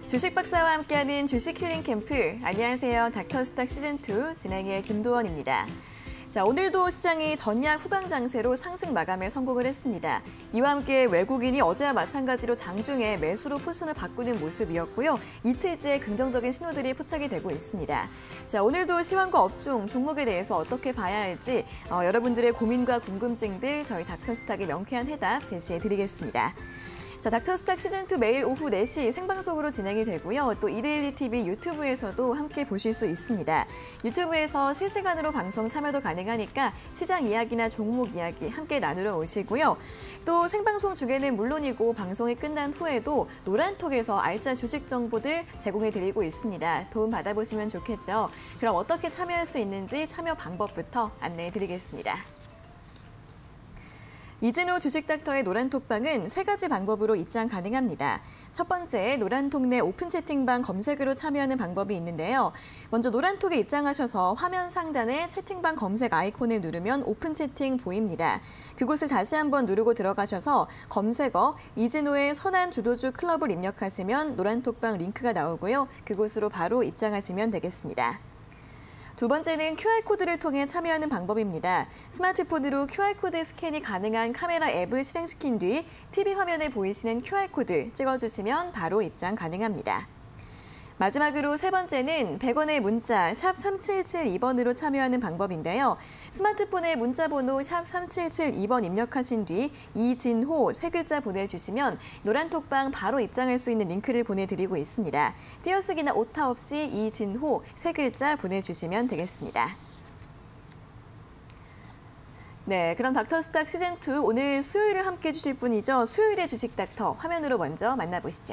주식 박사와 함께하는 주식 힐링 캠프. 안녕하세요. 닥터스탁 시즌2 진행의 김도원입니다. 자, 오늘도 시장이 전약 후강 장세로 상승 마감에 성공을 했습니다. 이와 함께 외국인이 어제와 마찬가지로 장중에 매수로 포지션을 바꾸는 모습이었고요. 이틀째 긍정적인 신호들이 포착이 되고 있습니다. 자, 오늘도 시황과 업종, 종목에 대해서 어떻게 봐야 할지 여러분들의 고민과 궁금증들 저희 닥터스탁의 명쾌한 해답 제시해드리겠습니다. 자, 닥터스탁 시즌2 매일 오후 4시 생방송으로 진행이 되고요. 또 이데일리 TV 유튜브에서도 함께 보실 수 있습니다. 유튜브에서 실시간으로 방송 참여도 가능하니까 시장 이야기나 종목 이야기 함께 나누러 오시고요. 또 생방송 중에는 물론이고 방송이 끝난 후에도 노란톡에서 알짜 주식 정보들 제공해드리고 있습니다. 도움 받아보시면 좋겠죠. 그럼 어떻게 참여할 수 있는지 참여 방법부터 안내해드리겠습니다. 이진호 주식닥터의 노란톡방은 3가지 방법으로 입장 가능합니다. 첫 번째, 노란톡 내 오픈 채팅방 검색으로 참여하는 방법이 있는데요. 먼저 노란톡에 입장하셔서 화면 상단에 채팅방 검색 아이콘을 누르면 오픈 채팅 보입니다. 그곳을 다시 한번 누르고 들어가셔서 검색어 이진호의 선한 주도주 클럽을 입력하시면 노란톡방 링크가 나오고요. 그곳으로 바로 입장하시면 되겠습니다. 두 번째는 QR코드를 통해 참여하는 방법입니다. 스마트폰으로 QR코드 스캔이 가능한 카메라 앱을 실행시킨 뒤 TV 화면에 보이시는 QR코드 찍어주시면 바로 입장 가능합니다. 마지막으로 세 번째는 100원의 문자 샵 3772번으로 참여하는 방법인데요. 스마트폰에 문자 번호 샵 3772번 입력하신 뒤 이진호 3글자 보내주시면 노란톡방 바로 입장할 수 있는 링크를 보내드리고 있습니다. 띄어쓰기나 오타 없이 이진호 3글자 보내주시면 되겠습니다. 네, 그럼 닥터스탁 시즌2 오늘 수요일을 함께해 주실 분이죠. 수요일의 주식 닥터 화면으로 먼저 만나보시죠.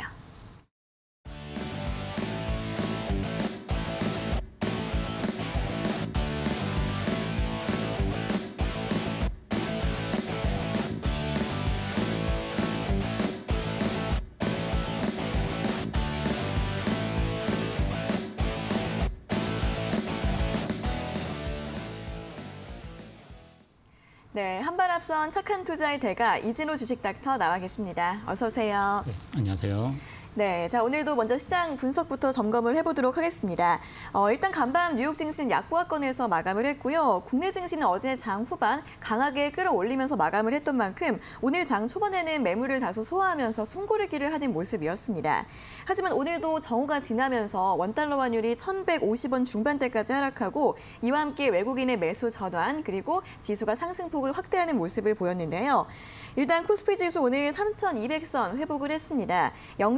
네, 한 발 앞선 착한 투자의 대가 이진호 주식 닥터 나와 계십니다. 어서 오세요. 네, 안녕하세요. 네, 자 오늘도 먼저 시장 분석부터 점검을 해보도록 하겠습니다. 일단 간밤 뉴욕 증시는 약보합권에서 마감을 했고요. 국내 증시는 어제 장 후반 강하게 끌어올리면서 마감을 했던 만큼 오늘 장 초반에는 매물을 다소 소화하면서 숨고르기를 하는 모습이었습니다. 하지만 오늘도 정오가 지나면서 원달러 환율이 1,150원 중반대까지 하락하고 이와 함께 외국인의 매수 전환 그리고 지수가 상승폭을 확대하는 모습을 보였는데요. 일단 코스피 지수 오늘 3,200선 회복을 했습니다.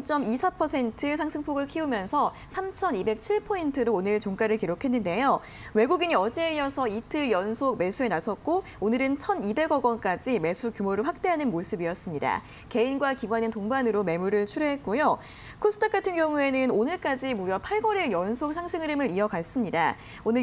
0.24% 상승폭을 키우면서 3,207포인트로 오늘 종가를 기록했는데요. 외국인이 어제에 이어서 이틀 연속 매수에 나섰고 오늘은 1,200억 원까지 매수 규모를 확대하는 모습이었습니다. 개인과 기관은 동반으로 매물을 출회했고요. 코스닥 같은 경우에는 오늘까지 무려 8거래일 연속 상승 흐름을 이어갔습니다. 오늘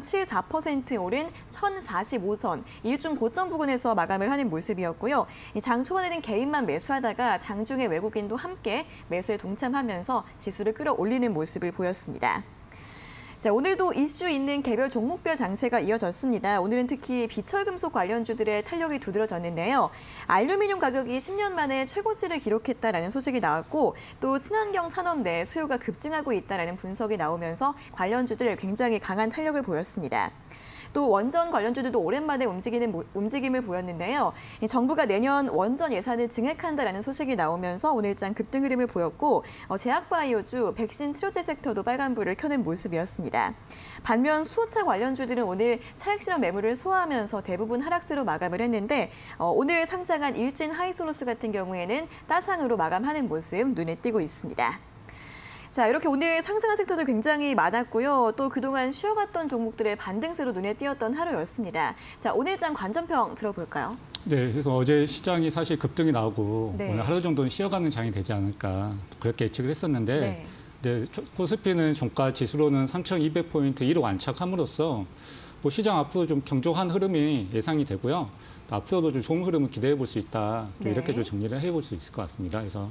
0.74% 오른 1,045선, 일중 고점 부근에서 마감을 하는 모습이었고요. 장 초반에는 개인만 매수하다가 장중에 외국인도 함께 매수에 동참하면서 지수를 끌어올리는 모습을 보였습니다. 자, 오늘도 이슈 있는 개별 종목별 장세가 이어졌습니다. 오늘은 특히 비철금속 관련주들의 탄력이 두드러졌는데요. 알루미늄 가격이 10년 만에 최고치를 기록했다라는 소식이 나왔고 또 친환경 산업 내 수요가 급증하고 있다라는 분석이 나오면서 관련주들 굉장히 강한 탄력을 보였습니다. 또 원전 관련주들도 오랜만에 움직임을 보였는데요. 정부가 내년 원전 예산을 증액한다라는 소식이 나오면서 오늘장 급등 흐름을 보였고 제약바이오주, 백신 치료제 섹터도 빨간불을 켜는 모습이었습니다. 반면 수소차 관련주들은 오늘 차익실현 매물을 소화하면서 대부분 하락세로 마감을 했는데 오늘 상장한 일진 하이솔루스 같은 경우에는 따상으로 마감하는 모습 눈에 띄고 있습니다. 자, 이렇게 오늘 상승한 섹터들 굉장히 많았고요. 또 그동안 쉬어갔던 종목들의 반등세로 눈에 띄었던 하루였습니다. 자, 오늘장 관전평 들어볼까요? 네, 그래서 어제 시장이 사실 급등이 나오고 네. 오늘 하루 정도는 쉬어가는 장이 되지 않을까 그렇게 예측을 했었는데 네, 코스피는 종가 지수로는 3,200포인트 1호 안착함으로써 뭐 시장 앞으로 좀 경종한 흐름이 예상이 되고요. 또 앞으로도 좀 좋은 흐름을 기대해 볼 수 있다. 이렇게 좀 정리를 해볼 수 있을 것 같습니다. 그래서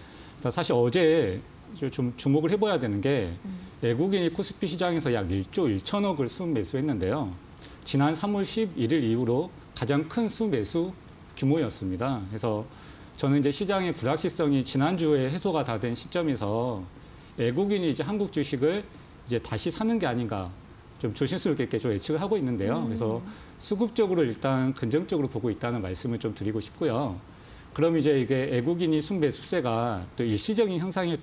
사실 어제 좀 주목을 해봐야 되는 게 외국인이 코스피 시장에서 약 1조 1천억을 순매수했는데요. 지난 3월 11일 이후로 가장 큰 순매수 규모였습니다. 그래서 저는 이제 시장의 불확실성이 지난주에 해소가 다 된 시점에서 외국인이 이제 한국 주식을 이제 다시 사는 게 아닌가 좀 조심스럽게 좀 예측을 하고 있는데요. 그래서 수급적으로 일단 긍정적으로 보고 있다는 말씀을 좀 드리고 싶고요. 그럼 이제 이게 외국인이 순매수세가 또 일시적인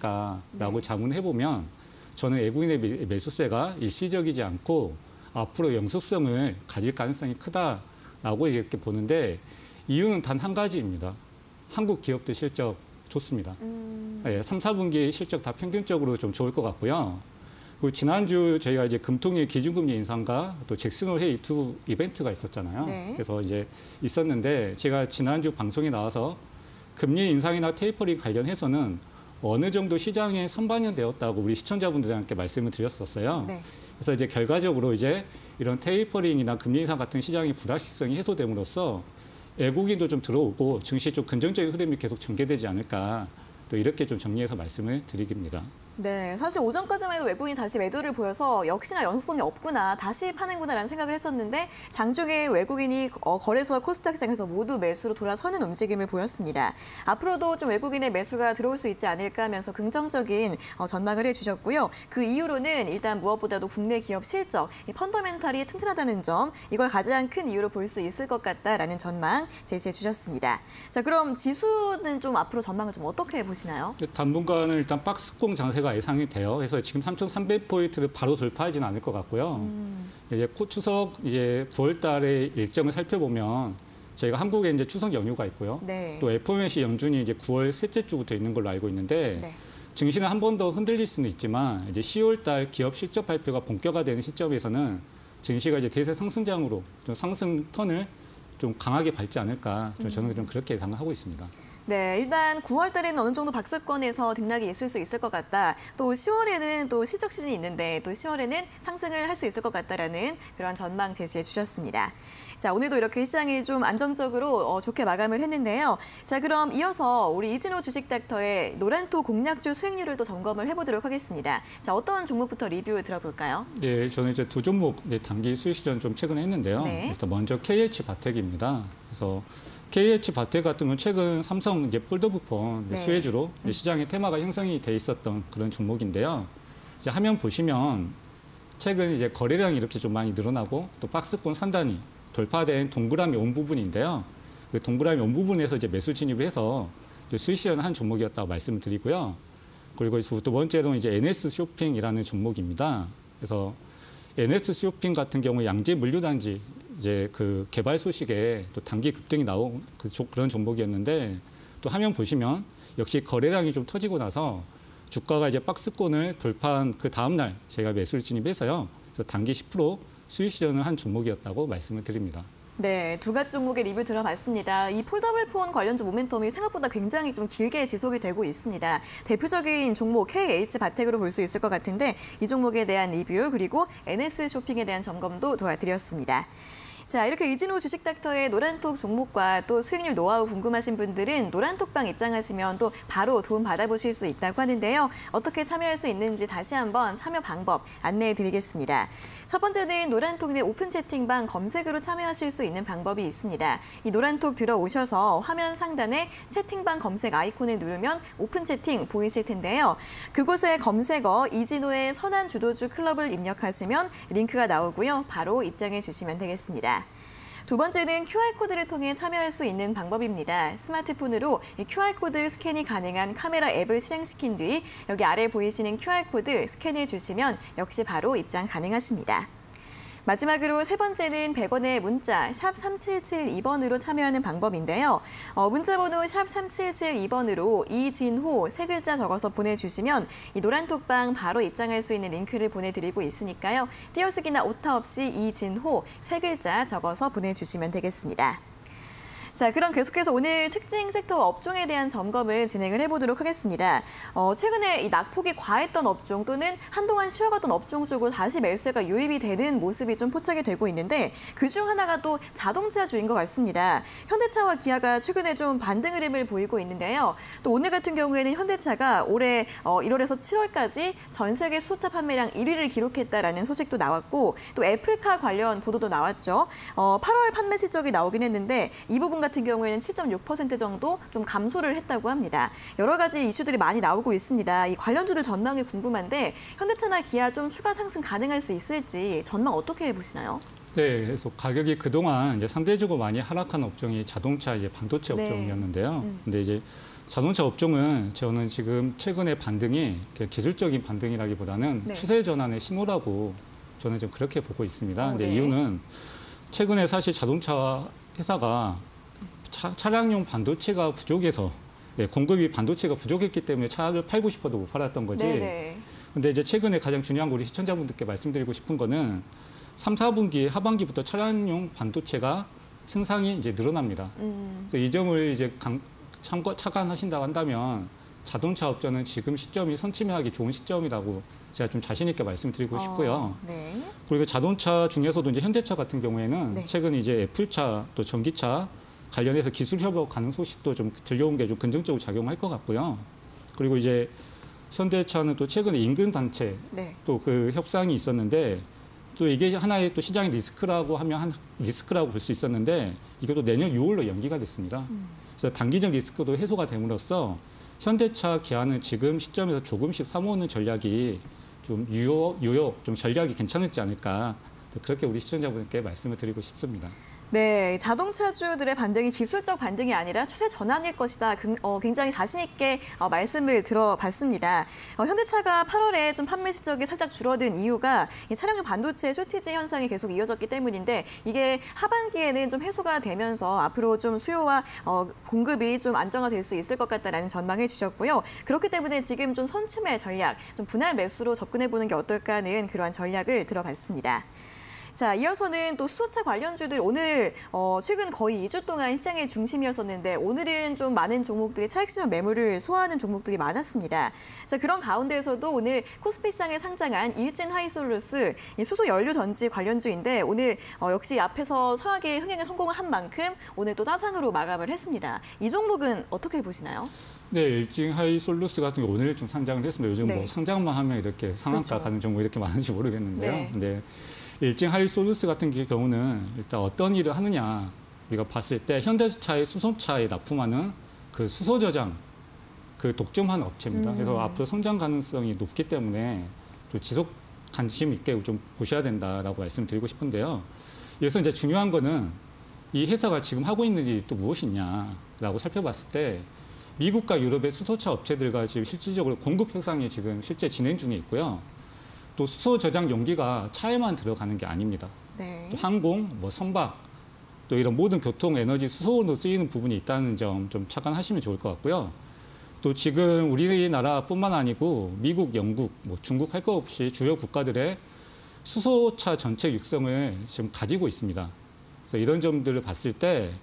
현상일까라고 자문해 보면 저는 외국인의 매수세가 일시적이지 않고 앞으로 영속성을 가질 가능성이 크다라고 이렇게 보는데 이유는 단 한 가지입니다. 한국 기업들 실적 좋습니다. 3, 4분기 실적 다 평균적으로 좀 좋을 것 같고요. 그리고 지난주 저희가 이제 금통위 기준금리 인상과 또 잭슨홀 회의 두 이벤트가 있었잖아요. 네. 그래서 이제 있었는데 제가 지난주 방송에 나와서 금리 인상이나 테이퍼링 관련해서는 어느 정도 시장에 선반영되었다고 우리 시청자분들한테 말씀을 드렸었어요. 네. 그래서 이제 결과적으로 이제 이런 테이퍼링이나 금리 인상 같은 시장의 불확실성이 해소됨으로써 외국인도 좀 들어오고 증시에 좀 긍정적인 흐름이 계속 전개되지 않을까 또 이렇게 좀 정리해서 말씀을 드리겠습니다. 네, 사실 오전까지만 해도 외국인이 다시 매도를 보여서 역시나 연속성이 없구나, 다시 파는구나라는 생각을 했었는데 장중에 외국인이 거래소와 코스닥 시장에서 모두 매수로 돌아서는 움직임을 보였습니다. 앞으로도 좀 외국인의 매수가 들어올 수 있지 않을까 하면서 긍정적인 전망을 해주셨고요. 그 이유로는 일단 무엇보다도 국내 기업 실적, 이 펀더멘탈이 튼튼하다는 점, 이걸 가장 큰 이유로 볼 수 있을 것 같다라는 전망 제시해 주셨습니다. 자, 그럼 지수는 좀 앞으로 전망을 좀 어떻게 보시나요? 당분간은 일단 박스권 장세가 예상이 돼요. 그래서 지금 3,300포인트를 바로 돌파하지는 않을 것 같고요. 이제 추석 이제 9월 달에 일정을 살펴보면 저희가 한국에 이제 추석 연휴가 있고요. 네. 또 FOMC 연준이 이제 9월 셋째 주부터 있는 걸로 알고 있는데 네. 증시는 한 번 더 흔들릴 수는 있지만 이제 10월 달 기업 실적 발표가 본격화되는 시점에서는 증시가 이제 대세 상승장으로 좀 상승 턴을 좀 강하게 밟지 않을까 저는 좀 그렇게 예상을 하고 있습니다. 네, 일단 9월 달에는 어느 정도 박스권에서 등락이 있을 수 있을 것 같다. 또 10월에는 또 실적 시즌이 있는데 또 10월에는 상승을 할 수 있을 것 같다라는 그런 전망 제시해 주셨습니다. 자, 오늘도 이렇게 시장이 좀 안정적으로 좋게 마감을 했는데요. 자, 그럼 이어서 우리 이진호 주식닥터의 노란톡 공략주 수익률을 또 점검을 해보도록 하겠습니다. 자, 어떤 종목부터 리뷰 들어볼까요? 네, 저는 이제 두 종목 단기 수익 실현 좀 최근에 했는데요. 네. 일단 먼저 KH 바텍입니다. 그래서 KH 바텍 같은 건 최근 삼성 이제 폴더블폰 네. 수혜주로 시장의 테마가 형성이 돼 있었던 그런 종목인데요. 이제 화면 보시면 최근 이제 거래량이 이렇게 좀 많이 늘어나고 또 박스권 상단이 돌파된 동그라미 온 부분인데요. 그 동그라미 온 부분에서 이제 매수 진입을 해서 수익 실현을 한 종목이었다고 말씀을 드리고요. 그리고 두 번째로는 이제 NS 쇼핑이라는 종목입니다. 그래서 NS 쇼핑 같은 경우 양재 물류단지 이제 그 개발 소식에 또 단기 급등이 나온 그런 종목이었는데 또 화면 보시면 역시 거래량이 좀 터지고 나서 주가가 이제 박스권을 돌파한 그 다음 날 제가 매수를 진입해서요. 그래서 단기 10% 수익 실현을 한 종목이었다고 말씀을 드립니다. 네, 두 가지 종목의 리뷰 들어봤습니다. 이 폴더블폰 관련주 모멘텀이 생각보다 굉장히 좀 길게 지속이 되고 있습니다. 대표적인 종목 KH 바텍으로 볼 수 있을 것 같은데 이 종목에 대한 리뷰 그리고 NS 쇼핑에 대한 점검도 도와드렸습니다. 자, 이렇게 이진호 주식닥터의 노란톡 종목과 또 수익률 노하우 궁금하신 분들은 노란톡방 입장하시면 또 바로 도움 받아보실 수 있다고 하는데요. 어떻게 참여할 수 있는지 다시 한번 참여 방법 안내해 드리겠습니다. 첫 번째는 노란톡 내 오픈 채팅방 검색으로 참여하실 수 있는 방법이 있습니다. 이 노란톡 들어오셔서 화면 상단에 채팅방 검색 아이콘을 누르면 오픈 채팅 보이실 텐데요. 그곳에 검색어 이진호의 선한 주도주 클럽을 입력하시면 링크가 나오고요. 바로 입장해 주시면 되겠습니다. 두 번째는 QR코드를 통해 참여할 수 있는 방법입니다. 스마트폰으로 이 QR코드 스캔이 가능한 카메라 앱을 실행시킨 뒤 여기 아래 보이시는 QR코드 스캔해 주시면 역시 바로 입장 가능하십니다. 마지막으로 세 번째는 100원의 문자 샵 3772번으로 참여하는 방법인데요. 문자번호 샵 3772번으로 이진호 세 글자 적어서 보내주시면 이 노란톡방 바로 입장할 수 있는 링크를 보내드리고 있으니까요. 띄어쓰기나 오타 없이 이진호 세 글자 적어서 보내주시면 되겠습니다. 자, 그럼 계속해서 오늘 특징 섹터 업종에 대한 점검을 진행을 해보도록 하겠습니다. 최근에 이 낙폭이 과했던 업종 또는 한동안 쉬어갔던 업종 쪽으로 다시 매수세가 유입이 되는 모습이 좀 포착이 되고 있는데 그중 하나가 또 자동차주인 것 같습니다. 현대차와 기아가 최근에 좀 반등 흐름을 보이고 있는데요. 또 오늘 같은 경우에는 현대차가 올해 1월에서 7월까지 전 세계 수소차 판매량 1위를 기록했다라는 소식도 나왔고 또 애플카 관련 보도도 나왔죠. 8월 판매 실적이 나오긴 했는데 이 부분 같은 경우에는 7.6% 정도 좀 감소를 했다고 합니다. 여러 가지 이슈들이 많이 나오고 있습니다. 이 관련주들 전망이 궁금한데 현대차나 기아 좀 추가 상승 가능할 수 있을지 전망 어떻게 보시나요? 네, 그래서 가격이 그동안 이제 상대적으로 많이 하락한 업종이 자동차, 이제 반도체 업종이었는데요. 근데 이제 자동차 업종은 저는 지금 최근의 반등이 기술적인 반등이라기보다는 추세 전환의 신호라고 저는 좀 그렇게 보고 있습니다. 근데 이유는 최근에 사실 자동차 회사가 차량용 반도체가 부족해서 공급이 반도체가 부족했기 때문에 차를 팔고 싶어도 못 팔았던 거지. 근데 이제 최근에 가장 중요한 거 우리 시청자분들께 말씀드리고 싶은 거는 3, 4분기 하반기부터 차량용 반도체가 생산이 이제 늘어납니다. 그래서 이 점을 이제 착안하신다고 한다면 자동차 업체는 지금 시점이 선침해하기 좋은 시점이라고 제가 좀 자신 있게 말씀드리고 싶고요. 그리고 자동차 중에서도 이제 현대차 같은 경우에는 최근 이제 애플차 또 전기차 관련해서 기술 협업 가능 소식도 좀 들려온 게 좀 긍정적으로 작용할 것 같고요. 그리고 이제 현대차는 또 최근에 임금 단체 또 그 협상이 있었는데 또 이게 하나의 또 시장의 리스크라고 하면 리스크라고 볼 수 있었는데 이것도 내년 6월로 연기가 됐습니다. 그래서 단기적 리스크도 해소가 됨으로써 현대차, 기아는 지금 시점에서 조금씩 사모으는 전략이 좀 좀 전략이 괜찮을지 않을까 그렇게 우리 시청자분께 말씀을 드리고 싶습니다. 네, 자동차주들의 반등이 기술적 반등이 아니라 추세 전환일 것이다. 굉장히 자신 있게 말씀을 들어봤습니다. 현대차가 8월에 좀 판매 실적이 살짝 줄어든 이유가 이 차량용 반도체 쇼티지 현상이 계속 이어졌기 때문인데 이게 하반기에는 좀 해소가 되면서 앞으로 좀 수요와 공급이 좀 안정화될 수 있을 것 같다라는 전망해 주셨고요. 그렇기 때문에 지금 좀 선춤의 전략, 좀 분할 매수로 접근해 보는 게 어떨까 하는 그러한 전략을 들어봤습니다. 자, 이어서는 또 수소차 관련주들 오늘 최근 거의 2주 동안 시장의 중심이었었는데 오늘은 좀 많은 종목들이 차익실현 매물을 소화하는 종목들이 많았습니다. 자, 그런 가운데에서도 오늘 코스피 시장에 상장한 일진 하이솔루스 수소 연료 전지 관련주인데 오늘 역시 앞에서 서하게 흥행에 성공을 한 만큼 오늘 또 따상으로 마감을 했습니다. 이 종목은 어떻게 보시나요? 네, 일진 하이솔루스 같은 경우 오늘 좀 상장을 했습니다. 요즘 뭐 상장만 하면 이렇게 상한가 가는 종목이 이렇게 많은지 모르겠는데요. 근데 일진 하이솔루스 같은 경우는 일단 어떤 일을 하느냐 우리가 봤을 때 현대차의 수소차에 납품하는 그 수소 저장 그 독점하는 업체입니다. 그래서 앞으로 성장 가능성이 높기 때문에 또 지속 관심 있게 좀 보셔야 된다라고 말씀드리고 싶은데요. 여기서 이제 중요한 거는 이 회사가 지금 하고 있는 일이 또 무엇이냐라고 살펴봤을 때 미국과 유럽의 수소차 업체들과 지금 실질적으로 공급 협상이 지금 실제 진행 중에 있고요. 또 수소 저장 용기가 차에만 들어가는 게 아닙니다. 또 항공, 뭐 선박, 또 이런 모든 교통, 에너지, 수소로 쓰이는 부분이 있다는 점 좀 착안하시면 좋을 것 같고요. 또 지금 우리나라뿐만 아니고 미국, 영국, 뭐 중국 할 것 없이 주요 국가들의 수소차 전체 육성을 지금 가지고 있습니다. 그래서 이런 점들을 봤을 때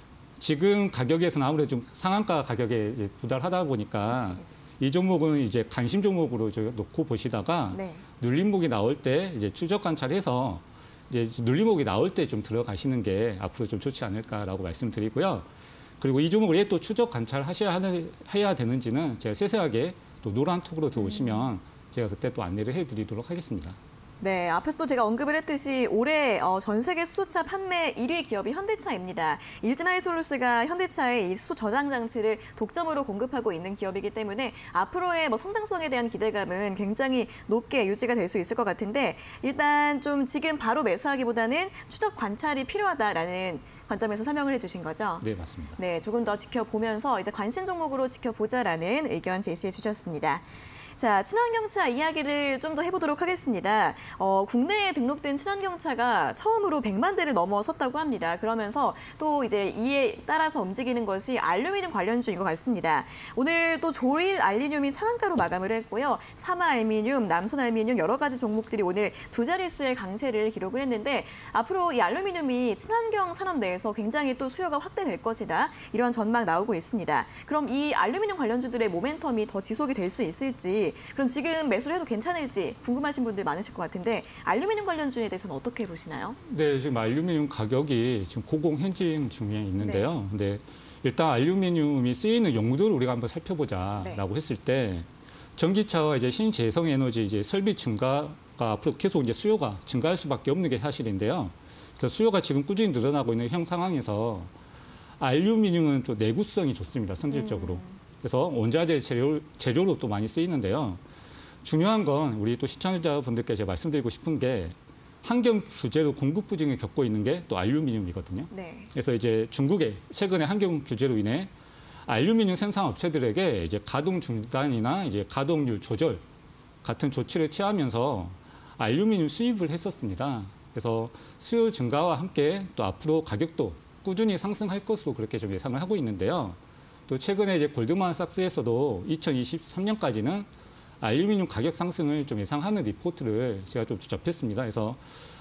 지금 가격에서는 아무래도 좀 상한가 가격에 도달하다 보니까 이 종목은 이제 관심 종목으로 놓고 보시다가 눌림목이 나올 때 이제 추적 관찰해서 이제 눌림목이 나올 때 좀 들어가시는 게 앞으로 좀 좋지 않을까라고 말씀드리고요. 그리고 이 종목을 왜 또 추적 관찰해야 되는지는 제가 세세하게 또 노란톡으로 들어오시면 제가 그때 또 안내를 해드리도록 하겠습니다. 네, 앞에서도 제가 언급을 했듯이 올해 전 세계 수소차 판매 1위 기업이 현대차입니다. 일진 하이솔루스가 현대차의 이 수소 저장 장치를 독점으로 공급하고 있는 기업이기 때문에 앞으로의 뭐 성장성에 대한 기대감은 굉장히 높게 유지가 될 수 있을 것 같은데 일단 좀 지금 바로 매수하기보다는 추적 관찰이 필요하다라는 관점에서 설명을 해주신 거죠? 네, 맞습니다. 네, 조금 더 지켜보면서 이제 관심 종목으로 지켜보자라는 의견 제시해 주셨습니다. 자, 친환경차 이야기를 좀 더 해보도록 하겠습니다. 국내에 등록된 친환경차가 처음으로 100만 대를 넘어섰다고 합니다. 그러면서 또 이제 이에 따라서 움직이는 것이 알루미늄 관련주인 것 같습니다. 오늘 또 조일 알루미늄이 상한가로 마감을 했고요. 사마 알루미늄, 남선 알루미늄 여러 가지 종목들이 오늘 두 자릿수의 강세를 기록을 했는데 앞으로 이 알루미늄이 친환경 산업 내에서 굉장히 또 수요가 확대될 것이다. 이런 전망 나오고 있습니다. 그럼 이 알루미늄 관련주들의 모멘텀이 더 지속이 될 수 있을지 그럼 지금 매수를 해도 괜찮을지 궁금하신 분들 많으실 것 같은데 알루미늄 관련주에 대해서는 어떻게 보시나요? 네, 지금 알루미늄 가격이 지금 고공행진 중에 있는데요. 근데 일단 알루미늄이 쓰이는 용도를 우리가 한번 살펴보자라고 했을 때 전기차와 이제 신재생 에너지 이제 설비 증가가 앞으로 계속 이제 수요가 증가할 수밖에 없는 게 사실인데요. 그래서 수요가 지금 꾸준히 늘어나고 있는 현 상황에서 알루미늄은 또 내구성이 좋습니다. 성질적으로. 그래서 원자재 제조로 또 많이 쓰이는데요. 중요한 건 우리 또 시청자분들께 제가 말씀드리고 싶은 게 환경 규제로 공급 부진을 겪고 있는 게 또 알루미늄이거든요. 네. 그래서 이제 중국의 최근에 환경 규제로 인해 알루미늄 생산 업체들에게 이제 가동 중단이나 이제 가동률 조절 같은 조치를 취하면서 알루미늄 수입을 했었습니다. 그래서 수요 증가와 함께 또 앞으로 가격도 꾸준히 상승할 것으로 그렇게 좀 예상을 하고 있는데요. 또 최근에 이제 골드만삭스에서도 2023년까지는 알루미늄 가격 상승을 좀 예상하는 리포트를 제가 좀 접했습니다. 그래서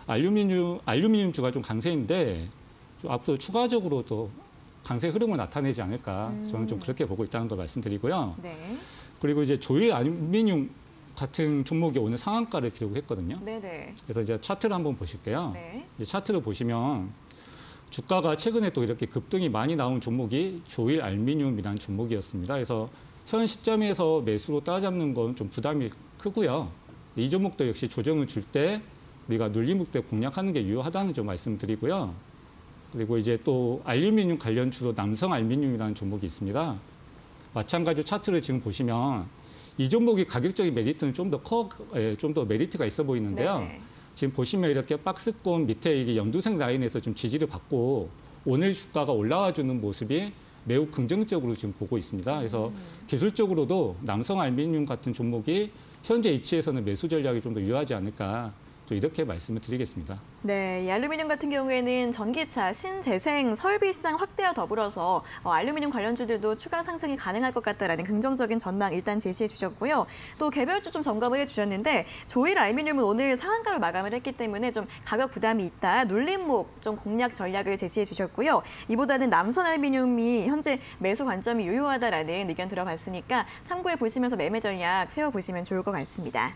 알루미늄주가 좀 강세인데 좀 앞으로 추가적으로 또 강세 흐름을 나타내지 않을까 저는 좀 그렇게 보고 있다는 걸 말씀드리고요. 네. 그리고 이제 조일 알루미늄 같은 종목이 오늘 상한가를 기록했거든요. 네네. 그래서 이제 차트를 한번 보실게요. 네. 이 차트를 보시면 주가가 최근에 또 이렇게 급등이 많이 나온 종목이 조일 알루미늄이라는 종목이었습니다. 그래서 현 시점에서 매수로 따라잡는 건 좀 부담이 크고요. 이 종목도 역시 조정을 줄 때 우리가 눌림목대 공략하는 게 유효하다는 점 말씀드리고요. 그리고 이제 또 알루미늄 관련 주로 남성 알루미늄이라는 종목이 있습니다. 마찬가지로 차트를 지금 보시면 이 종목이 가격적인 메리트는 좀 더 메리트가 있어 보이는데요. 네네. 지금 보시면 이렇게 박스권 밑에 이게 연두색 라인에서 좀 지지를 받고 오늘 주가가 올라와주는 모습이 매우 긍정적으로 지금 보고 있습니다. 그래서 기술적으로도 남성 알루미늄 같은 종목이 현재 위치에서는 매수 전략이 좀 더 유효하지 않을까 또 이렇게 말씀을 드리겠습니다. 네, 이 알루미늄 같은 경우에는 전기차, 신재생, 설비 시장 확대와 더불어서 알루미늄 관련주들도 추가 상승이 가능할 것 같다라는 긍정적인 전망 일단 제시해 주셨고요. 또 개별주 좀 점검을 해주셨는데 조일 알루미늄은 오늘 상한가로 마감을 했기 때문에 좀 가격 부담이 있다. 눌림목 좀 공략 전략을 제시해 주셨고요. 이보다는 남선 알루미늄이 현재 매수 관점이 유효하다라는 의견 들어봤으니까 참고해 보시면서 매매 전략 세워보시면 좋을 것 같습니다.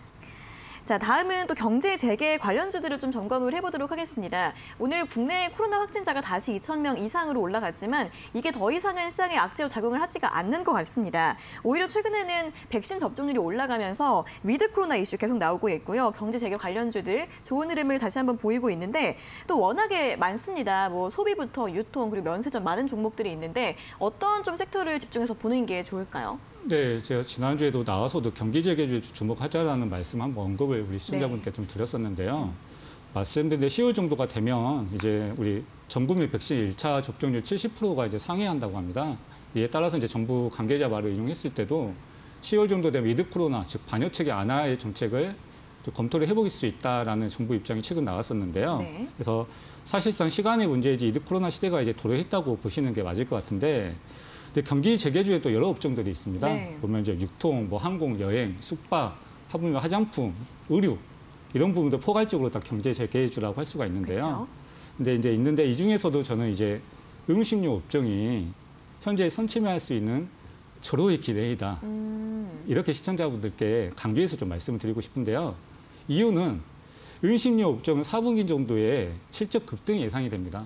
자, 다음은 또 경제 재개 관련주들을 좀 점검을 해보도록 하겠습니다. 오늘 국내 코로나 확진자가 다시 2,000명 이상으로 올라갔지만 이게 더 이상은 시장에 악재로 작용을 하지가 않는 것 같습니다. 오히려 최근에는 백신 접종률이 올라가면서 위드 코로나 이슈 계속 나오고 있고요. 경제 재개 관련주들 좋은 흐름을 다시 한번 보이고 있는데 또 워낙에 많습니다. 뭐 소비부터 유통 그리고 면세점 많은 종목들이 있는데 어떤 좀 섹터를 집중해서 보는 게 좋을까요? 네, 제가 지난주에도 나와서도 경기 재개주에 주목하자라는 말씀 한번 언급을 우리 시청자분께 좀 드렸었는데요. 말씀드린 10월 정도가 되면 이제 우리 전 국민 백신 1차 접종률 70%가 이제 상회한다고 합니다. 이에 따라서 이제 정부 관계자 말을 인용했을 때도 10월 정도 되면 위드 코로나, 즉 반여 체계 완화의 정책을 또 검토를 해보일 수 있다라는 정부 입장이 최근 나왔었는데요. 네. 그래서 사실상 시간의 문제이지 위드 코로나 시대가 이제 도래했다고 보시는 게 맞을 것 같은데. 근데 경기 재개주에 또 여러 업종들이 있습니다. 네. 보면 이제 유통, 뭐 항공, 여행, 숙박, 하물며 화장품, 의류 이런 부분도 포괄적으로 다 경제 재개주라고 할 수가 있는데요. 그렇죠. 근데 이제 있는데 이 중에서도 저는 이제 음식료 업종이 현재 선침해할 수 있는 절호의 기회이다. 이렇게 시청자분들께 강조해서 좀 말씀을 드리고 싶은데요. 이유는 음식료 업종은 4분기 정도에 실적 급등이 예상이 됩니다.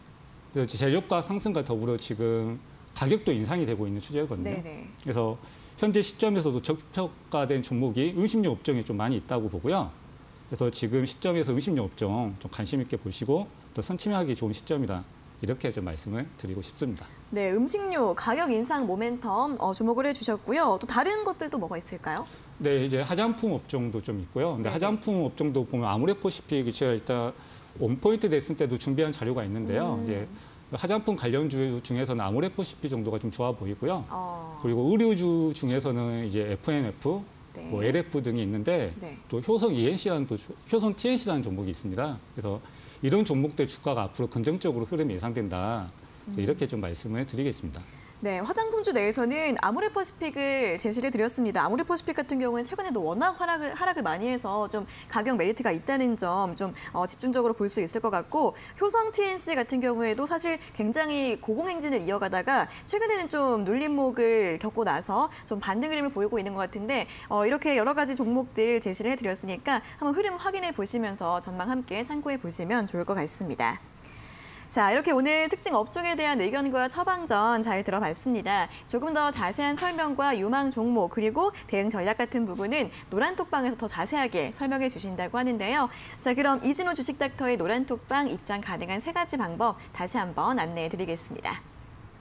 그래서 재료가 상승과 더불어 지금 가격도 인상이 되고 있는 추세거든요. 네네. 그래서 현재 시점에서도 저평가된 종목이 음식료 업종이 좀 많이 있다고 보고요. 그래서 지금 시점에서 음식료 업종 좀 관심 있게 보시고 또 선침하기 좋은 시점이다. 이렇게 좀 말씀을 드리고 싶습니다. 네, 음식료 가격 인상 모멘텀 주목을 해주셨고요. 또 다른 것들도 뭐가 있을까요? 네, 이제 화장품 업종도 좀 있고요. 근데 네네. 화장품 업종도 보면 아모레퍼시픽이 제가 일단 원포인트 됐을 때도 준비한 자료가 있는데요. 이제 화장품 관련주 중에서는 아모레퍼시픽 정도가 좀 좋아 보이고요. 그리고 의류주 중에서는 이제 FNF, 네. 뭐 LF 등이 있는데 네. 또 효성 TNC라는 종목이 있습니다. 그래서 이런 종목들 주가가 앞으로 긍정적으로 흐름이 예상된다. 그래서 이렇게 좀 말씀을 드리겠습니다. 네, 화장품주 내에서는 아모레퍼시픽을 제시를 드렸습니다. 아모레퍼시픽 같은 경우는 최근에도 워낙 하락을 많이 해서 좀 가격 메리트가 있다는 점 좀 집중적으로 볼 수 있을 것 같고 효성 TNC 같은 경우에도 사실 굉장히 고공행진을 이어가다가 최근에는 좀 눌림목을 겪고 나서 좀 반등 흐름을 보이고 있는 것 같은데 이렇게 여러 가지 종목들 제시를 해드렸으니까 한번 흐름 확인해 보시면서 전망 함께 참고해 보시면 좋을 것 같습니다. 자, 이렇게 오늘 특징 업종에 대한 의견과 처방전 잘 들어봤습니다. 조금 더 자세한 설명과 유망 종목 그리고 대응 전략 같은 부분은 노란톡방에서 더 자세하게 설명해 주신다고 하는데요. 자, 그럼 이진호 주식닥터의 노란톡방 입장 가능한 3가지 방법 다시 한번 안내해 드리겠습니다.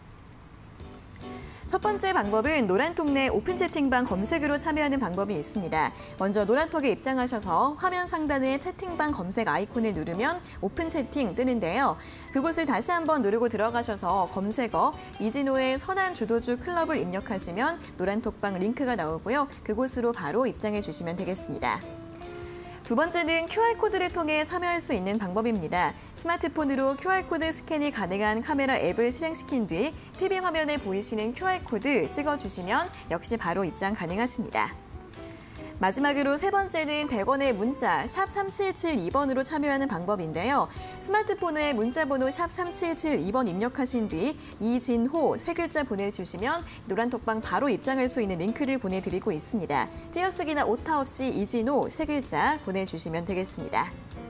첫 번째 방법은 노란톡 내 오픈 채팅방 검색으로 참여하는 방법이 있습니다. 먼저 노란톡에 입장하셔서 화면 상단에 채팅방 검색 아이콘을 누르면 오픈 채팅 뜨는데요. 그곳을 다시 한번 누르고 들어가셔서 검색어 이진호의 선한 주도주 클럽을 입력하시면 노란톡방 링크가 나오고요. 그곳으로 바로 입장해 주시면 되겠습니다. 두 번째는 QR코드를 통해 참여할 수 있는 방법입니다. 스마트폰으로 QR코드 스캔이 가능한 카메라 앱을 실행시킨 뒤 TV 화면에 보이시는 QR코드 찍어주시면 역시 바로 입장 가능하십니다. 마지막으로 세 번째는 100원의 문자 샵 3772번으로 참여하는 방법인데요. 스마트폰에 문자번호 샵 3772번 입력하신 뒤 이진호 세 글자 보내주시면 노란톡방 바로 입장할 수 있는 링크를 보내드리고 있습니다. 띄어쓰기나 오타 없이 이진호 세 글자 보내주시면 되겠습니다.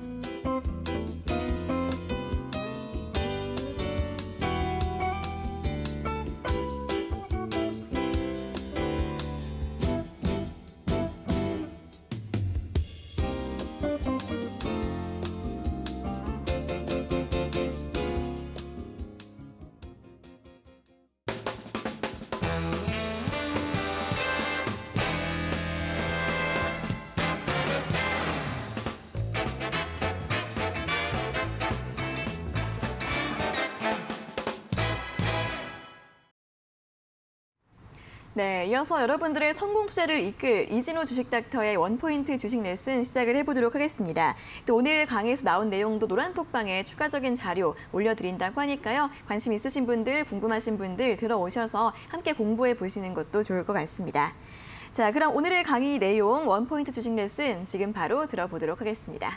네, 이어서 여러분들의 성공 투자를 이끌 이진호 주식닥터의 원포인트 주식 레슨 시작을 해보도록 하겠습니다. 또 오늘 강의에서 나온 내용도 노란톡방에 추가적인 자료 올려드린다고 하니까요. 관심 있으신 분들, 궁금하신 분들 들어오셔서 함께 공부해 보시는 것도 좋을 것 같습니다. 자, 그럼 오늘의 강의 내용 원포인트 주식 레슨 지금 바로 들어보도록 하겠습니다.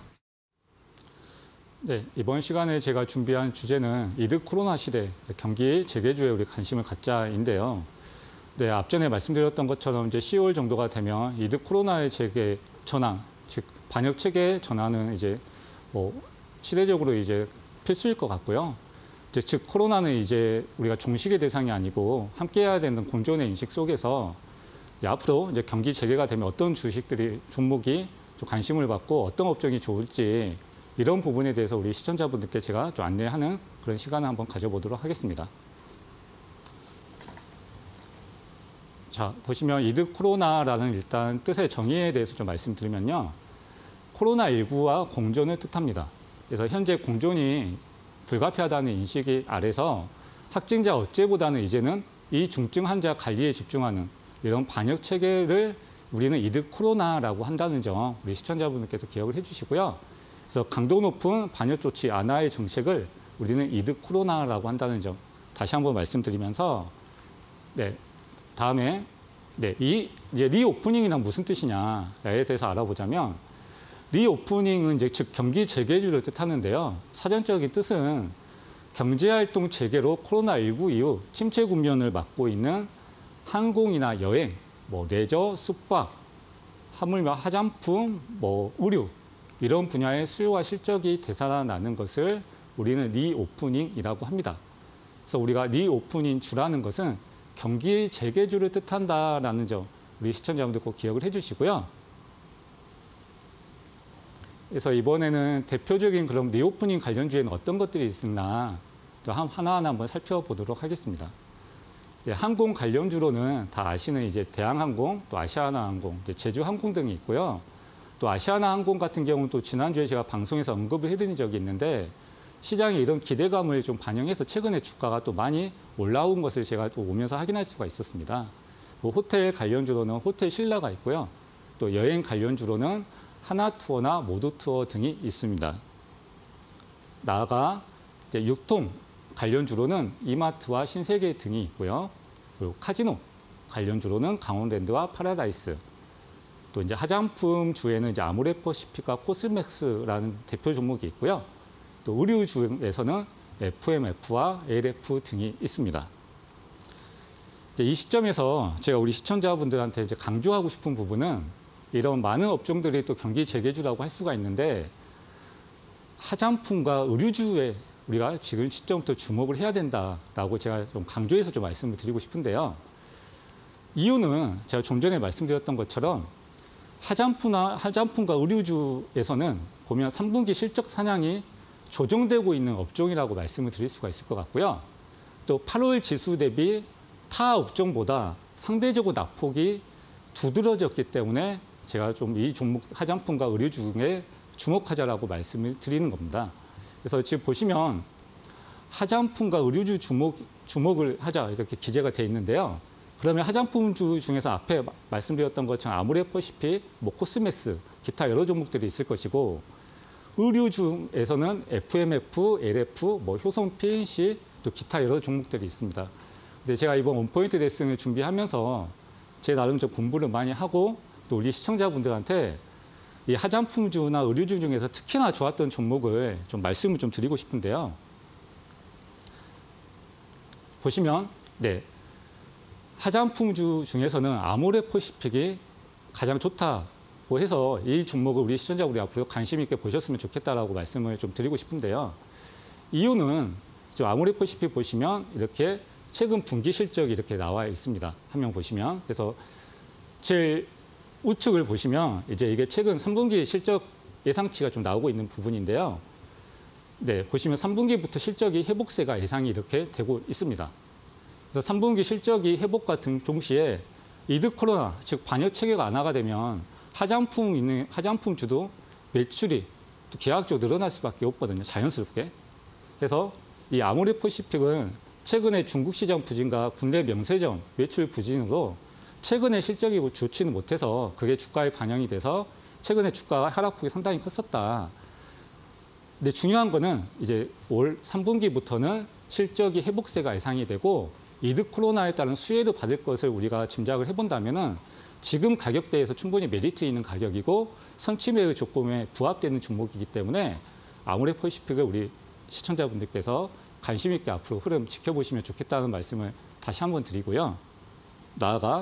네, 이번 시간에 제가 준비한 주제는 이득 코로나 시대 경기 재개주에 우리 관심을 갖자인데요. 네, 앞전에 말씀드렸던 것처럼 이제 10월 정도가 되면 이득 코로나의 재개 전환, 즉 반역 체계 전환은 이제 시대적으로 이제 필수일 것 같고요. 이제 즉 코로나는 이제 우리가 종식의 대상이 아니고 함께해야 되는 공존의 인식 속에서 앞으로 이제 경기 재개가 되면 어떤 주식들이 종목이 좀 관심을 받고 어떤 업종이 좋을지 이런 부분에 대해서 우리 시청자분들께 제가 좀 안내하는 그런 시간을 한번 가져보도록 하겠습니다. 자, 보시면 이득 코로나라는 일단 뜻의 정의에 대해서 좀 말씀드리면요. 코로나19와 공존을 뜻합니다. 그래서 현재 공존이 불가피하다는 인식이 아래서 확진자 억제보다는 이제는 이 중증 환자 관리에 집중하는 이런 반역 체계를 우리는 이득 코로나라고 한다는 점 우리 시청자분들께서 기억을 해주시고요. 그래서 강도 높은 반역 조치 완화의 정책을 우리는 이득 코로나라고 한다는 점 다시 한번 말씀드리면서 네. 다음에 이제 리오프닝이란 무슨 뜻이냐에 대해서 알아보자면 리오프닝은 이제 즉 경기 재개주를 뜻하는데요. 사전적인 뜻은 경제활동 재개로 코로나19 이후 침체 국면을 맞고 있는 항공이나 여행, 내저, 숙박, 하물며 화장품, 의류 이런 분야의 수요와 실적이 되살아나는 것을 우리는 리오프닝이라고 합니다. 그래서 우리가 리오프닝 주라는 것은 경기 재개주를 뜻한다라는 점 우리 시청자분들 꼭 기억을 해주시고요. 그래서 이번에는 대표적인 그런 리오프닝 관련주에는 어떤 것들이 있나 또 하나하나 한번 살펴보도록 하겠습니다. 예, 항공 관련주로는 다 아시는 이제 대한항공, 또 아시아나항공, 제주항공 등이 있고요. 또 아시아나항공 같은 경우는 또 지난주에 제가 방송에서 언급을 해드린 적이 있는데 시장에 이런 기대감을 좀 반영해서 최근에 주가가 또 많이 올라온 것을 제가 또 오면서 확인할 수가 있었습니다. 호텔 관련주로는 호텔 신라가 있고요. 또 여행 관련주로는 하나투어나 모두투어 등이 있습니다. 나아가 이제 유통 관련주로는 이마트와 신세계 등이 있고요. 그리고 카지노 관련주로는 강원랜드와 파라다이스. 또 이제 화장품 주에는 이제 아모레퍼시픽과 코스맥스라는 대표 종목이 있고요. 또 의류주에서는 FMF와 LF 등이 있습니다. 이제 이 시점에서 제가 우리 시청자분들한테 이제 강조하고 싶은 부분은 이런 많은 업종들이 또 경기 재개주라고 할 수가 있는데 화장품과 의류주에 우리가 지금 시점부터 주목을 해야 된다라고 제가 좀 강조해서 좀 말씀을 드리고 싶은데요. 이유는 제가 좀 전에 말씀드렸던 것처럼 화장품과 의류주에서는 보면 3분기 실적 상향이 조정되고 있는 업종이라고 말씀을 드릴 수가 있을 것 같고요. 또 8월 지수 대비 타 업종보다 상대적으로 낙폭이 두드러졌기 때문에 제가 좀 이 종목 화장품과 의류 중에 주목하자라고 말씀을 드리는 겁니다. 그래서 지금 보시면 화장품과 의류주 주목을 하자 이렇게 기재가 돼 있는데요. 그러면 화장품주 중에서 앞에 말씀드렸던 것처럼 아모레퍼시픽, 뭐 코스메스, 기타 여러 종목들이 있을 것이고 의류주에서는 FMF, LF, 뭐 효성 PNC, 또 기타 여러 종목들이 있습니다. 근데 제가 이번 원포인트 레슨을 준비하면서 제 나름 좀 공부를 많이 하고 또 우리 시청자분들한테 이 화장품주나 의류주 중에서 특히나 좋았던 종목을 좀 말씀을 좀 드리고 싶은데요. 보시면 네, 화장품주 중에서는 아모레퍼시픽이 가장 좋다고 해서 이 종목을 우리 시청자분들이 앞으로 관심 있게 보셨으면 좋겠다라고 말씀을 좀 드리고 싶은데요. 이유는 아모레퍼시픽 보시면 이렇게 최근 분기 실적이 이렇게 나와 있습니다. 화면 보시면 그래서 제일 우측을 보시면 이제 이게 최근 3분기 실적 예상치가 좀 나오고 있는 부분인데요. 네, 보시면 3분기부터 실적이 회복세가 예상이 이렇게 되고 있습니다. 그래서 3분기 실적이 회복과 동시에 이드 코로나, 즉 반여 체계가 완화가 되면 화장품주도 매출이 또 계약적으로 늘어날 수밖에 없거든요. 자연스럽게. 그래서 이 아모레퍼시픽은 최근에 중국 시장 부진과 국내 명세점 매출 부진으로 최근에 실적이 좋지는 못해서 그게 주가에 반영이 돼서 최근에 주가가 하락폭이 상당히 컸었다. 근데 중요한 거는 이제 올 3분기부터는 실적이 회복세가 예상이 되고 이드 코로나에 따른 수혜도 받을 것을 우리가 짐작을 해본다면은 지금 가격대에서 충분히 메리트 있는 가격이고 선취매의 조건에 부합되는 종목이기 때문에 아모레퍼시픽을 우리 시청자분들께서 관심 있게 앞으로 흐름 지켜보시면 좋겠다는 말씀을 다시 한번 드리고요. 나아가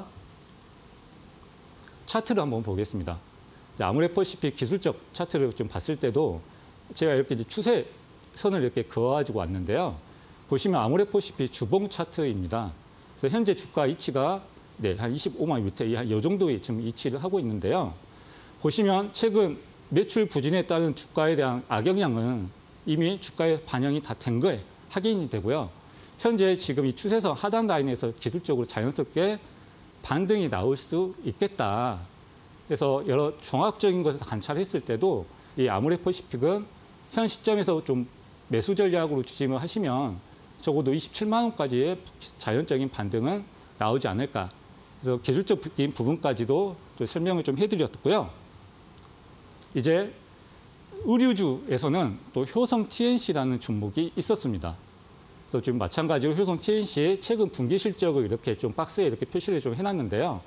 차트를 한번 보겠습니다. 아모레퍼시픽 기술적 차트를 좀 봤을 때도 제가 이렇게 이제 추세선을 이렇게 그어가지고 왔는데요. 보시면 아모레퍼시픽 주봉 차트입니다. 그래서 현재 주가 위치가 네, 한 25만 밑에 이 정도의 지금 위치를 하고 있는데요. 보시면 최근 매출 부진에 따른 주가에 대한 악영향은 이미 주가에 반영이 다 된 거에 확인이 되고요. 현재 지금 이 추세선 하단 라인에서 기술적으로 자연스럽게 반등이 나올 수 있겠다. 그래서 여러 종합적인 것을 관찰했을 때도 이 아모레퍼시픽은 현 시점에서 좀 매수 전략으로 추진을 하시면 적어도 27만 원까지의 자연적인 반등은 나오지 않을까. 그래서 기술적인 부분까지도 좀 설명을 좀 해드렸고요. 이제 의류주에서는 또 효성 TNC라는 종목이 있었습니다. 그래서 지금 마찬가지로 효성 TNC의 최근 분기 실적을 이렇게 좀 박스에 이렇게 표시를 좀 해놨는데요.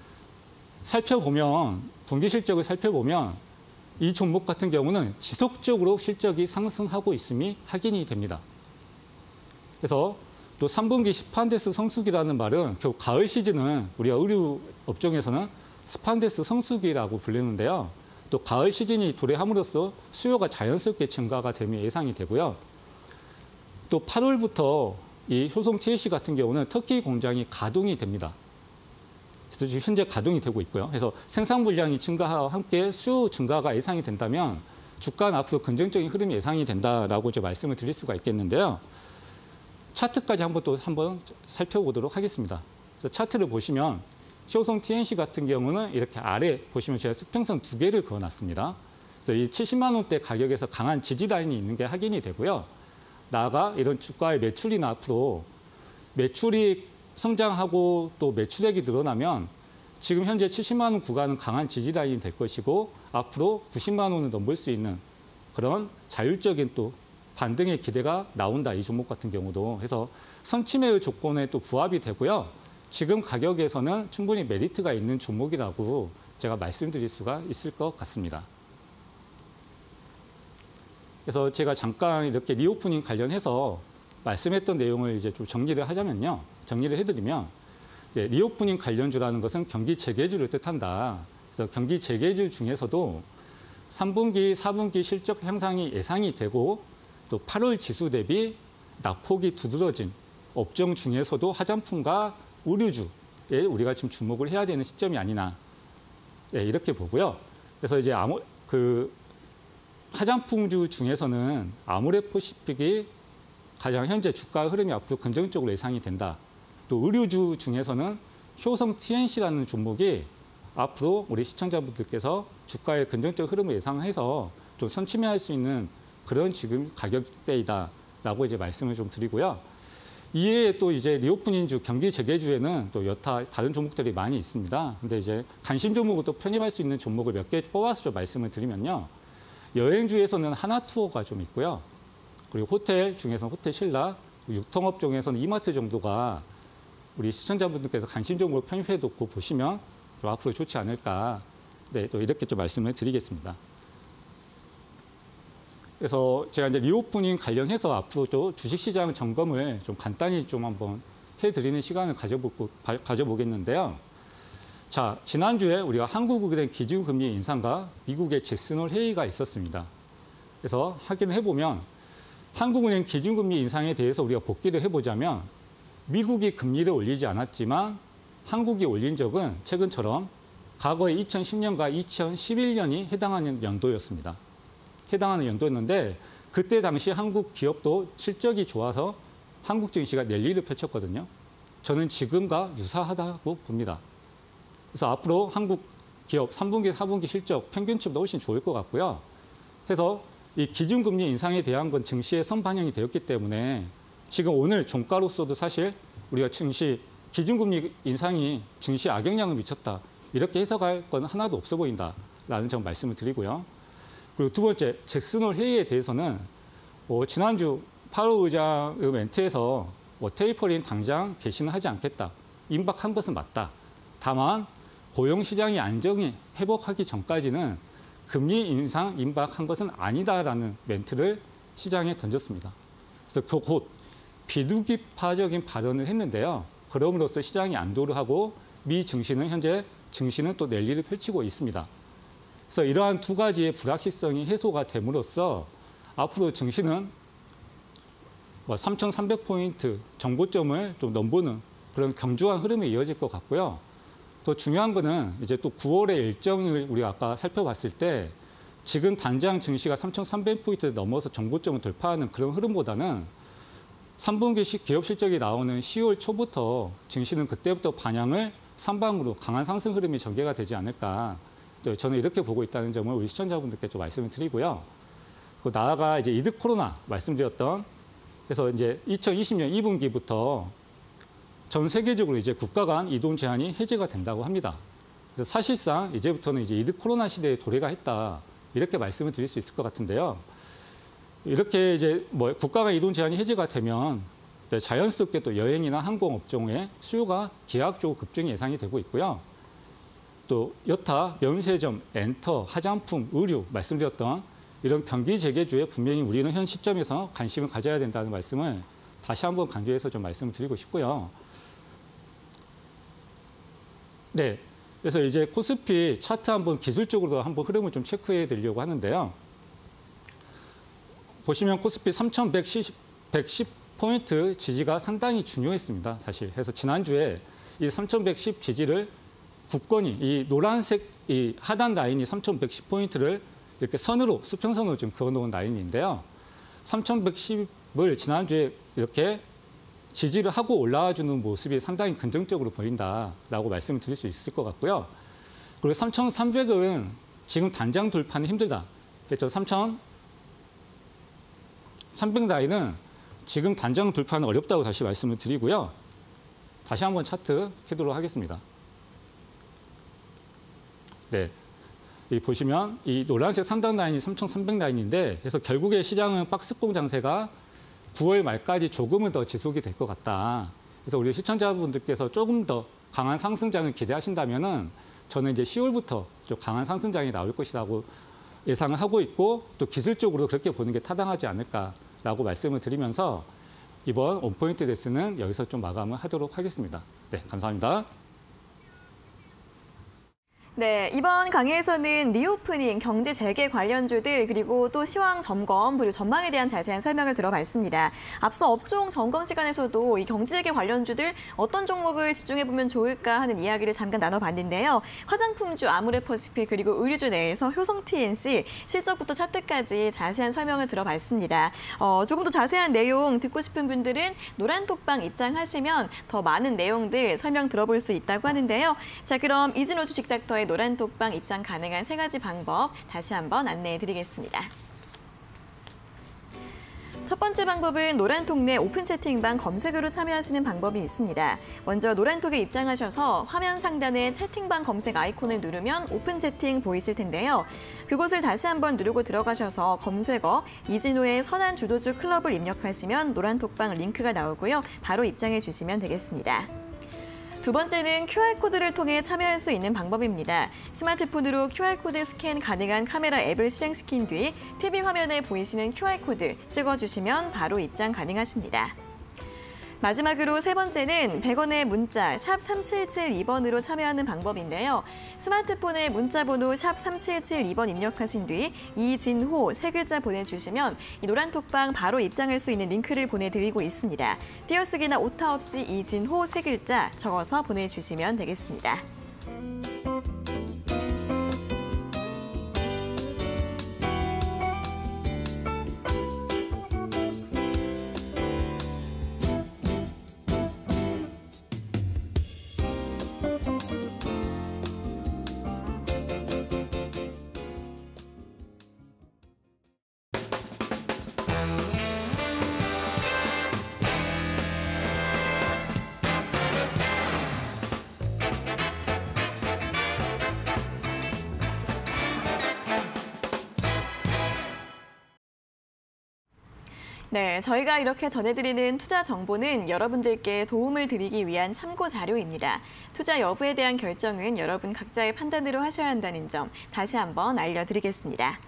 분기 실적을 살펴보면 이 종목 같은 경우는 지속적으로 실적이 상승하고 있음이 확인이 됩니다. 그래서 또 3분기 스판데스 성수기라는 말은 결국 가을 시즌은 우리가 의류 업종에서는 스판데스 성수기라고 불리는데요. 또 가을 시즌이 도래함으로써 수요가 자연스럽게 증가가 되면 예상이 되고요. 또 8월부터 이 효성 TNC 같은 경우는 터키 공장이 가동이 됩니다. 그래서 지금 현재 가동이 되고 있고요. 그래서 생산 물량이 증가와 함께 수요 증가가 예상이 된다면 주가는 앞으로 긍정적인 흐름이 예상이 된다라고 말씀을 드릴 수가 있겠는데요. 차트까지 한번 살펴보도록 하겠습니다. 그래서 차트를 보시면 효성 TNC 같은 경우는 이렇게 아래 보시면 제가 수평선 2개를 그어놨습니다. 그래서 이 70만 원대 가격에서 강한 지지 라인이 있는 게 확인이 되고요. 나아가 이런 주가의 매출이나 앞으로 매출이 성장하고 또 매출액이 늘어나면 지금 현재 70만 원 구간은 강한 지지 라인이 될 것이고 앞으로 90만 원을 넘을 수 있는 그런 자율적인 또 반등의 기대가 나온다. 이 종목 같은 경우도. 해서 선취매의 조건에 또 부합이 되고요. 지금 가격에서는 충분히 메리트가 있는 종목이라고 제가 말씀드릴 수가 있을 것 같습니다. 그래서 제가 잠깐 이렇게 리오프닝 관련해서 말씀했던 내용을 이제 좀 정리를 하자면요. 정리를 해드리면 리오프닝 관련주라는 것은 경기 재개주를 뜻한다. 그래서 경기 재개주 중에서도 3분기, 4분기 실적 향상이 예상이 되고 또 8월 지수 대비 낙폭이 두드러진 업종 중에서도 화장품과 의류주에 우리가 지금 주목을 해야 되는 시점이 아니나 이렇게 보고요. 그래서 이제 화장품주 중에서는 아모레퍼시픽이 가장 현재 주가 흐름이 앞으로 긍정적으로 예상이 된다. 또 의류주 중에서는 효성 TNC라는 종목이 앞으로 우리 시청자분들께서 주가의 긍정적 흐름을 예상해서 좀 선취매할 수 있는 그런 지금 가격대이다라고 이제 말씀을 좀 드리고요. 이외에 또 이제 리오프닝주, 경기 재개주에는 또 여타 다른 종목들이 많이 있습니다. 근데 이제 관심 종목을 또 편입할 수 있는 종목을 몇 개 뽑아서 좀 말씀을 드리면요. 여행주에서는 하나투어가 좀 있고요. 그리고 호텔 중에서는 호텔 신라, 유통업 중에서는 이마트 정도가 우리 시청자분들께서 관심 종목을 편입해 놓고 보시면 좀 앞으로 좋지 않을까. 네, 또 이렇게 좀 말씀을 드리겠습니다. 그래서 제가 이제 리오프닝 관련해서 앞으로 또 주식시장 점검을 좀 간단히 좀 한번 해드리는 시간을 가져보겠는데요. 자, 지난주에 우리가 한국은행 기준금리 인상과 미국의 잭슨홀 회의가 있었습니다. 그래서 확인해보면 한국은행 기준금리 인상에 대해서 우리가 복기를 해보자면 미국이 금리를 올리지 않았지만 한국이 올린 적은 최근처럼 과거의 2010년과 2011년이 해당하는 연도였습니다. 해당하는 연도였는데 그때 당시 한국 기업도 실적이 좋아서 한국 증시가 랠리를 펼쳤거든요. 저는 지금과 유사하다고 봅니다. 그래서 앞으로 한국 기업 3분기, 4분기 실적 평균치보다 훨씬 좋을 것 같고요. 그래서 이 기준금리 인상에 대한 건 증시에 선반영이 되었기 때문에 지금 오늘 종가로서도 사실 우리가 증시 기준금리 인상이 증시에 악영향을 미쳤다. 이렇게 해석할 건 하나도 없어 보인다라는 점 말씀을 드리고요. 그리고 두 번째, 잭슨홀 회의에 대해서는 지난주 파월 의장의 멘트에서 테이퍼링 당장 개시는 하지 않겠다. 임박한 것은 맞다. 다만 고용시장이 안정이 회복하기 전까지는 금리 인상 임박한 것은 아니다라는 멘트를 시장에 던졌습니다. 그래서 곧 비두기파적인 발언을 했는데요. 그럼으로써 시장이 안도를 하고 미 증시는 현재 증시는 또 랠리를 펼치고 있습니다. 그래서 이러한 두 가지의 불확실성이 해소가 됨으로써 앞으로 증시는 3,300포인트 정고점을 좀 넘보는 그런 경주한 흐름이 이어질 것 같고요. 또 중요한 거는 이제 또 9월의 일정을 우리가 아까 살펴봤을 때 지금 단장 증시가 3,300포인트를 넘어서 정고점을 돌파하는 그런 흐름보다는 3분기씩 기업 실적이 나오는 10월 초부터 증시는 그때부터 반향을 상방으로 강한 상승 흐름이 전개가 되지 않을까. 저는 이렇게 보고 있다는 점을 우리 시청자분들께 좀 말씀을 드리고요. 그 나아가 이제 이드 코로나 말씀드렸던 그래서 이제 2020년 2분기부터 전 세계적으로 이제 국가 간 이동 제한이 해제가 된다고 합니다. 그래서 사실상 이제부터는 이제 이드 코로나 시대에 도래가 했다. 이렇게 말씀을 드릴 수 있을 것 같은데요. 이렇게 이제 국가 간 이동 제한이 해제가 되면 자연스럽게 또 여행이나 항공 업종의 수요가 기하학적으로 급증이 예상이 되고 있고요. 또 여타 면세점, 엔터, 화장품, 의류 말씀드렸던 이런 경기 재개주에 분명히 우리는 현 시점에서 관심을 가져야 된다는 말씀을 다시 한번 강조해서 좀 말씀을 드리고 싶고요. 네, 그래서 이제 코스피 차트 한번 기술적으로 한번 흐름을 좀 체크해 드리려고 하는데요. 보시면 코스피 3,110포인트 지지가 상당히 중요했습니다. 사실. 그래서 지난주에 이 3,110 지지를 굳건히 이 노란색 이 하단 라인이 3,110포인트를 이렇게 선으로 수평선으로 좀 그어놓은 라인인데요. 3,110을 지난주에 이렇게 지지를 하고 올라와주는 모습이 상당히 긍정적으로 보인다라고 말씀을 드릴 수 있을 것 같고요. 그리고 3,300은 지금 단장 돌파는 힘들다. 그래서 3,300 라인은 지금 단장 돌파는 어렵다고 다시 말씀을 드리고요. 다시 한번 차트 켜도록 하겠습니다. 네, 보시면 이 노란색 상단 라인이 3,300 라인인데 그래서 결국에 시장은 박스권 장세가 9월 말까지 조금은 더 지속이 될 것 같다. 그래서 우리 시청자분들께서 조금 더 강한 상승장을 기대하신다면은 저는 이제 10월부터 좀 강한 상승장이 나올 것이라고 예상을 하고 있고 또 기술적으로 그렇게 보는 게 타당하지 않을까라고 말씀을 드리면서 이번 원포인트 레슨은 여기서 좀 마감을 하도록 하겠습니다. 네, 감사합니다. 네, 이번 강의에서는 리오프닝, 경제 재개 관련주들 그리고 또 시황 점검 그리고 전망에 대한 자세한 설명을 들어봤습니다. 앞서 업종 점검 시간에서도 이 경제 재개 관련주들 어떤 종목을 집중해보면 좋을까 하는 이야기를 잠깐 나눠봤는데요. 화장품주 아모레퍼시픽 그리고 의류주 내에서 효성 TNC 실적부터 차트까지 자세한 설명을 들어봤습니다. 조금 더 자세한 내용 듣고 싶은 분들은 노란톡방 입장하시면 더 많은 내용들 설명 들어볼 수 있다고 하는데요. 자, 그럼 이진호 주식닥터의 노란톡방 입장 가능한 3가지 방법 다시 한번 안내해 드리겠습니다. 첫 번째 방법은 노란톡 내 오픈 채팅방 검색으로 참여하시는 방법이 있습니다. 먼저 노란톡에 입장하셔서 화면 상단에 채팅방 검색 아이콘을 누르면 오픈 채팅 보이실 텐데요. 그곳을 다시 한번 누르고 들어가셔서 검색어 이진호의 선한 주도주 클럽을 입력하시면 노란톡방 링크가 나오고요. 바로 입장해 주시면 되겠습니다. 두 번째는 QR코드를 통해 참여할 수 있는 방법입니다. 스마트폰으로 QR코드 스캔 가능한 카메라 앱을 실행시킨 뒤 TV 화면에 보이시는 QR코드 찍어주시면 바로 입장 가능하십니다. 마지막으로 세 번째는 100원의 문자 샵 3772번으로 참여하는 방법인데요. 스마트폰에 문자 번호 샵 3772번 입력하신 뒤 이진호 세 글자 보내주시면 이 노란톡방 바로 입장할 수 있는 링크를 보내드리고 있습니다. 띄어쓰기나 오타 없이 이진호 세 글자 적어서 보내주시면 되겠습니다. 네, 저희가 이렇게 전해드리는 투자 정보는 여러분들께 도움을 드리기 위한 참고 자료입니다. 투자 여부에 대한 결정은 여러분 각자의 판단으로 하셔야 한다는 점 다시 한번 알려드리겠습니다.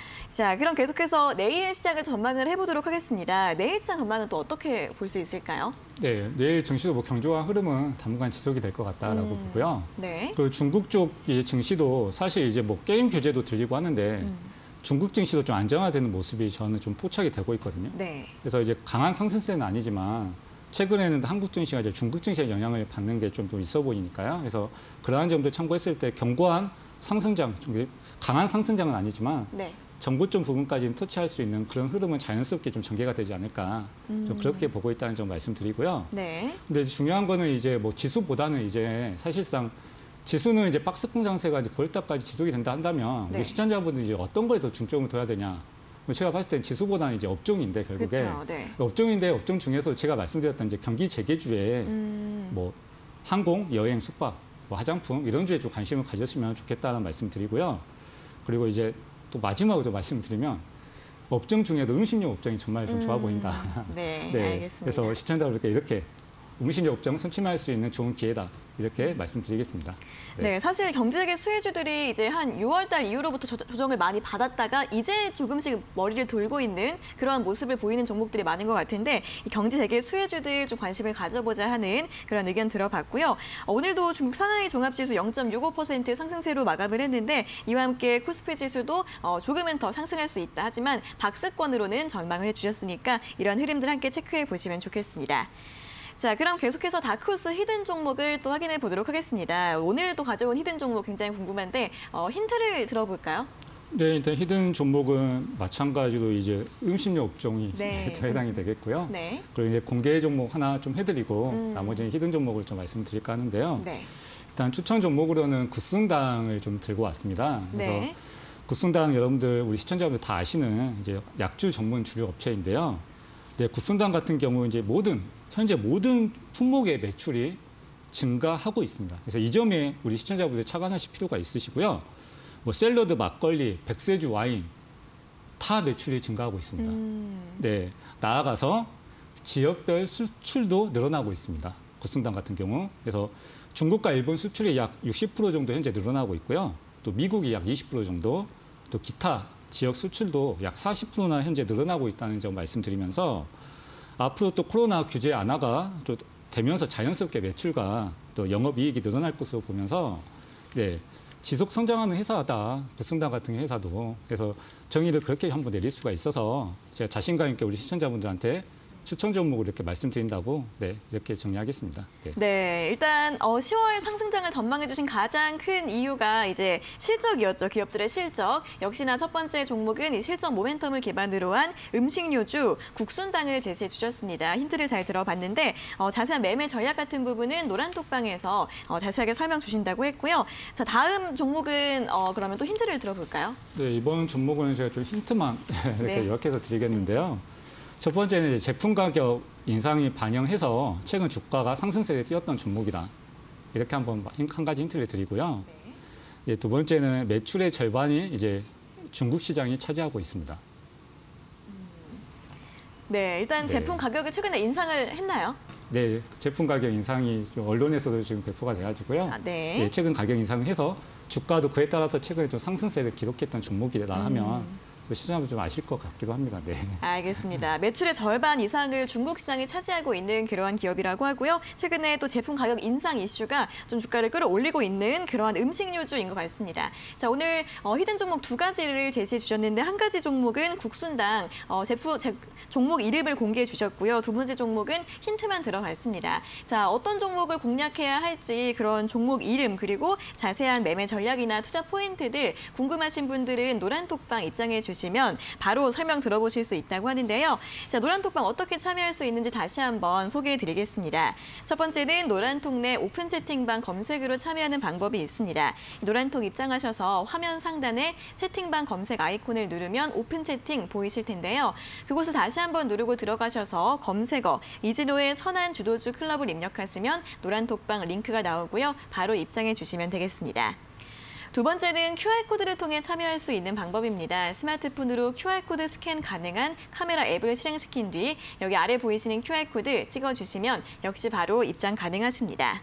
자, 그럼 계속해서 내일 시장을 전망을 해보도록 하겠습니다. 내일 시장 전망은 또 어떻게 볼 수 있을까요? 네, 내일 증시도 뭐 경조한 흐름은 당분간 지속이 될 것 같다라고 보고요. 네. 그리고 중국 쪽 이제 증시도 사실 이제 뭐 게임 규제도 들리고 하는데 중국 증시도 좀 안정화되는 모습이 저는 좀 포착이 되고 있거든요. 네. 그래서 이제 강한 상승세는 아니지만 최근에는 한국 증시가 이제 중국 증시의 영향을 받는 게 좀 더 있어 보이니까요. 그래서 그러한 점들 참고했을 때 견고한 상승장, 좀 강한 상승장은 아니지만 네. 정고점 부분까지는 터치할 수 있는 그런 흐름은 자연스럽게 좀 전개가 되지 않을까 좀 그렇게 보고 있다는 점 말씀드리고요. 네. 근데 중요한 거는 이제 뭐 지수보다는 이제 사실상 지수는 이제 박스권 장세가 9월달까지 지속이 된다 한다면 네. 우리 시청자분들이 이제 어떤 거에 더 중점을 둬야 되냐? 제가 봤을 땐 지수보다는 이제 업종인데 결국에 그렇죠. 네. 업종인데 업종 중에서 제가 말씀드렸던 이제 경기 재개주에 뭐 항공, 여행, 숙박, 뭐 화장품 이런 주에 좀 관심을 가졌으면 좋겠다는 말씀드리고요. 그리고 이제 또 마지막으로 좀 말씀드리면 업종 중에도 음식료 업종이 정말 좀 좋아 보인다. 네, 네, 알겠습니다. 그래서 시청자분들께 이렇게 음식료 업종 선침할 수 있는 좋은 기회다. 이렇게 말씀드리겠습니다. 네, 사실 경제계 수혜주들이 이제 한 6월달 이후로부터 조정을 많이 받았다가 이제 조금씩 머리를 돌고 있는 그러한 모습을 보이는 종목들이 많은 것 같은데 이 경제재계 수혜주들 좀 관심을 가져보자 하는 그런 의견 들어봤고요. 오늘도 중국 상하이 종합지수 0.65% 상승세로 마감을 했는데 이와 함께 코스피 지수도 조금은 더 상승할 수 있다 하지만 박스권으로는 전망을 해주셨으니까 이런 흐름들 함께 체크해 보시면 좋겠습니다. 자, 그럼 계속해서 다크호스 히든 종목을 또 확인해 보도록 하겠습니다. 오늘 또 가져온 히든 종목 굉장히 궁금한데 힌트를 들어볼까요? 네, 일단 히든 종목은 마찬가지로 이제 음식료 업종이 네. 해당이 되겠고요. 네. 그리고 이제 공개 종목 하나 좀 해드리고 나머지는 히든 종목을 좀 말씀드릴까 하는데요. 네. 일단 추천 종목으로는 굿순당을 좀 들고 왔습니다. 그래서 네. 굿순당 여러분들 우리 시청자분들 다 아시는 이제 약주 전문 주류 업체인데요. 네, 굿순당 같은 경우 이제 현재 모든 품목의 매출이 증가하고 있습니다. 그래서 이 점에 우리 시청자분들 착안하실 필요가 있으시고요. 뭐 샐러드, 막걸리, 백세주, 와인 다 매출이 증가하고 있습니다. 네, 나아가서 지역별 수출도 늘어나고 있습니다. 굿순당 같은 경우. 그래서 중국과 일본 수출이 약 60% 정도 현재 늘어나고 있고요. 또 미국이 약 20% 정도, 또 기타 지역 수출도 약 40%나 현재 늘어나고 있다는 점 말씀드리면서 앞으로 또 코로나 규제 완화가 좀 되면서 자연스럽게 매출과 또 영업이익이 늘어날 것으로 보면서 네, 지속 성장하는 회사다. 부승당 같은 회사도. 그래서 정의를 그렇게 한번 내릴 수가 있어서 제가 자신감 있게 우리 시청자분들한테 추천 종목을 이렇게 말씀드린다고 이렇게 정리하겠습니다. 네, 일단 10월 상승장을 전망해 주신 가장 큰 이유가 이제 실적이었죠. 기업들의 실적. 역시나 첫 번째 종목은 이 실적 모멘텀을 기반으로 한 음식료주 국순당을 제시해 주셨습니다. 힌트를 잘 들어봤는데 자세한 매매 전략 같은 부분은 노란톡방에서 자세하게 설명 주신다고 했고요. 자, 다음 종목은 그러면 또 힌트를 들어볼까요? 네, 이번 종목은 제가 좀 힌트만 이렇게 요약해서 드리겠는데요. 첫 번째는 이제 제품 가격 인상이 반영해서 최근 주가가 상승세에 뛰었던 종목이다. 이렇게 한번 한 가지 힌트를 드리고요. 두 번째는 매출의 절반이 이제 중국 시장이 차지하고 있습니다. 네, 일단 제품 가격을 최근에 인상을 했나요? 네, 제품 가격 인상이 좀 언론에서도 지금 배포가 돼가지고요. 네, 최근 가격 인상을 해서 주가도 그에 따라서 최근에 좀 상승세를 기록했던 종목이다 하면 시장도 좀 아실 것 같기도 합니다. 네. 알겠습니다. 매출의 절반 이상을 중국 시장이 차지하고 있는 그러한 기업이라고 하고요. 최근에 또 제품 가격 인상 이슈가 좀 주가를 끌어올리고 있는 그러한 음식료주인 것 같습니다. 자, 오늘 히든 종목 두 가지를 제시해 주셨는데 한 가지 종목은 국순당 종목 이름을 공개해 주셨고요. 두 번째 종목은 힌트만 들어갔습니다. 자, 어떤 종목을 공략해야 할지 그런 종목 이름 그리고 자세한 매매 전략이나 투자 포인트들 궁금하신 분들은 노란톡방 입장해 주시면 바로 설명 들어보실 수 있다고 하는데요. 자, 노란톡방 어떻게 참여할 수 있는지 다시 한번 소개해 드리겠습니다. 첫 번째는 노란톡 내 오픈 채팅방 검색으로 참여하는 방법이 있습니다. 노란톡 입장하셔서 화면 상단에 채팅방 검색 아이콘을 누르면 오픈 채팅 보이실 텐데요. 그곳을 다시 한번 누르고 들어가셔서 검색어 이진호의 선한 주도주 클럽을 입력하시면 노란톡방 링크가 나오고요. 바로 입장해 주시면 되겠습니다. 두 번째는 QR코드를 통해 참여할 수 있는 방법입니다. 스마트폰으로 QR코드 스캔 가능한 카메라 앱을 실행시킨 뒤 여기 아래 보이시는 QR코드 찍어주시면 역시 바로 입장 가능하십니다.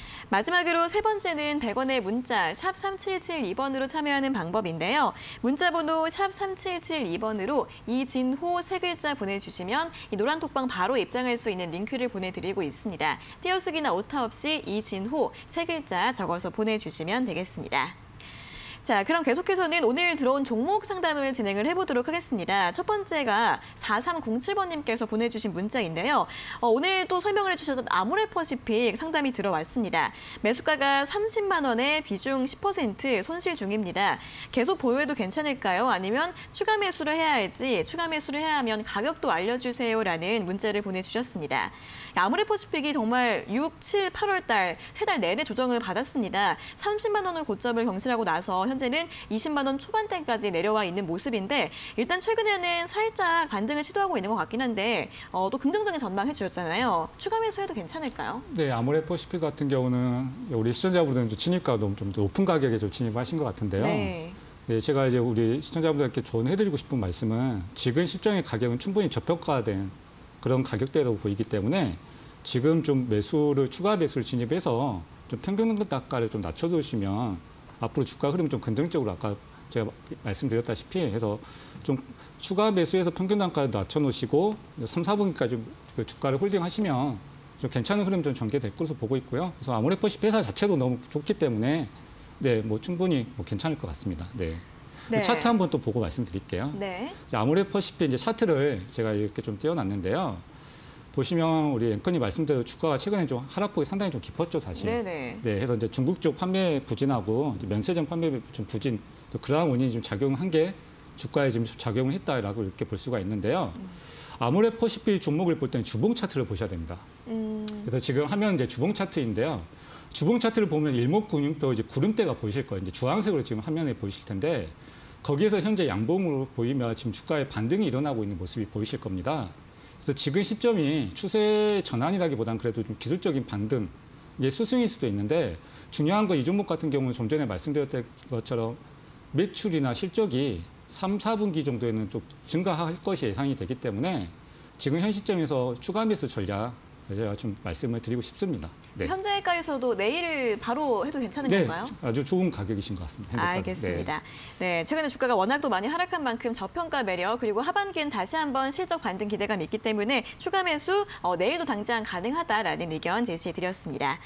마지막으로 세 번째는 100원의 문자 샵 3772번으로 참여하는 방법인데요. 문자번호 샵 3772번으로 이진호 세 글자 보내주시면 이 노란톡방 바로 입장할 수 있는 링크를 보내드리고 있습니다. 띄어쓰기나 오타 없이 이진호 세 글자 적어서 보내주시면 되겠습니다. 자, 그럼 계속해서는 오늘 들어온 종목 상담을 진행을 해보도록 하겠습니다. 첫 번째가 4307번님께서 보내주신 문자인데요. 오늘 또 설명을 해주셨던 아모레퍼시픽 상담이 들어왔습니다. 매수가가 30만 원에 비중 10% 손실 중입니다. 계속 보유해도 괜찮을까요? 아니면 추가 매수를 해야 할지, 추가 매수를 해야 하면 가격도 알려주세요라는 문자를 보내주셨습니다. 아모레퍼시픽이 정말 6, 7, 8월 달, 세 달 내내 조정을 받았습니다. 30만 원을 고점을 경신하고 나서 현재는 20만 원 초반대까지 내려와 있는 모습인데 일단 최근에는 살짝 반등을 시도하고 있는 것 같긴 한데 또 긍정적인 전망해 주셨잖아요. 추가 매수해도 괜찮을까요? 네, 아모레퍼시픽 같은 경우는 우리 시청자분들은 진입가도 좀 더 높은 가격에 좀 진입하신 것 같은데요. 네, 제가 이제 우리 시청자분들께 조언해드리고 싶은 말씀은 지금 시장의 가격은 충분히 저평가된 그런 가격대라고 보이기 때문에 지금 좀 추가 매수를 진입해서 좀 평균가를 좀 낮춰두시면 앞으로 주가 흐름이 좀 긍정적으로 아까 제가 말씀드렸다시피 해서 좀 추가 매수해서 평균 단가를 낮춰놓으시고 3, 4분기까지 그 주가를 홀딩하시면 좀 괜찮은 흐름 좀 전개될 것으로 보고 있고요. 그래서 아모레퍼시픽 회사 자체도 너무 좋기 때문에 뭐 충분히 괜찮을 것 같습니다. 네. 차트 한번 또 보고 말씀드릴게요. 네. 아모레퍼시픽 이제 차트를 제가 이렇게 좀 띄워놨는데요. 보시면 우리 앵커님 말씀대로 주가가 최근에 좀 하락폭이 상당히 좀 깊었죠, 사실. 네네. 네, 그래서 이제 중국 쪽 판매 부진하고 이제 면세점 판매 좀 부진, 또 그러한 원인이 좀 작용한 게 주가에 지금 작용을 했다라고 이렇게 볼 수가 있는데요. 아모레퍼시픽 종목을 볼 때는 주봉 차트를 보셔야 됩니다. 그래서 지금 화면 이제 주봉 차트인데요. 주봉 차트를 보면 일목균형표 이제 구름대가 보이실 거예요. 이제 주황색으로 지금 화면에 보이실 텐데 거기에서 현재 양봉으로 보이면 지금 주가의 반등이 일어나고 있는 모습이 보이실 겁니다. 그래서 지금 시점이 추세 전환이라기보다는 그래도 좀 기술적인 반등, 이게 스승일 수도 있는데 중요한 건 이 종목 같은 경우는 좀 전에 말씀드렸던 것처럼 매출이나 실적이 3, 4분기 정도에는 좀 증가할 것이 예상이 되기 때문에 지금 현 시점에서 추가 매수 전략 제가 좀 말씀을 드리고 싶습니다. 네. 현재가에서도 내일 바로 해도 괜찮은 건가요? 아주 좋은 가격이신 것 같습니다. 알겠습니다. 네, 최근에 주가가 워낙 또 많이 하락한 만큼 저평가 매력 그리고 하반기엔 다시 한번 실적 반등 기대감이 있기 때문에 추가 매수 내일도 당장 가능하다라는 의견 제시해드렸습니다.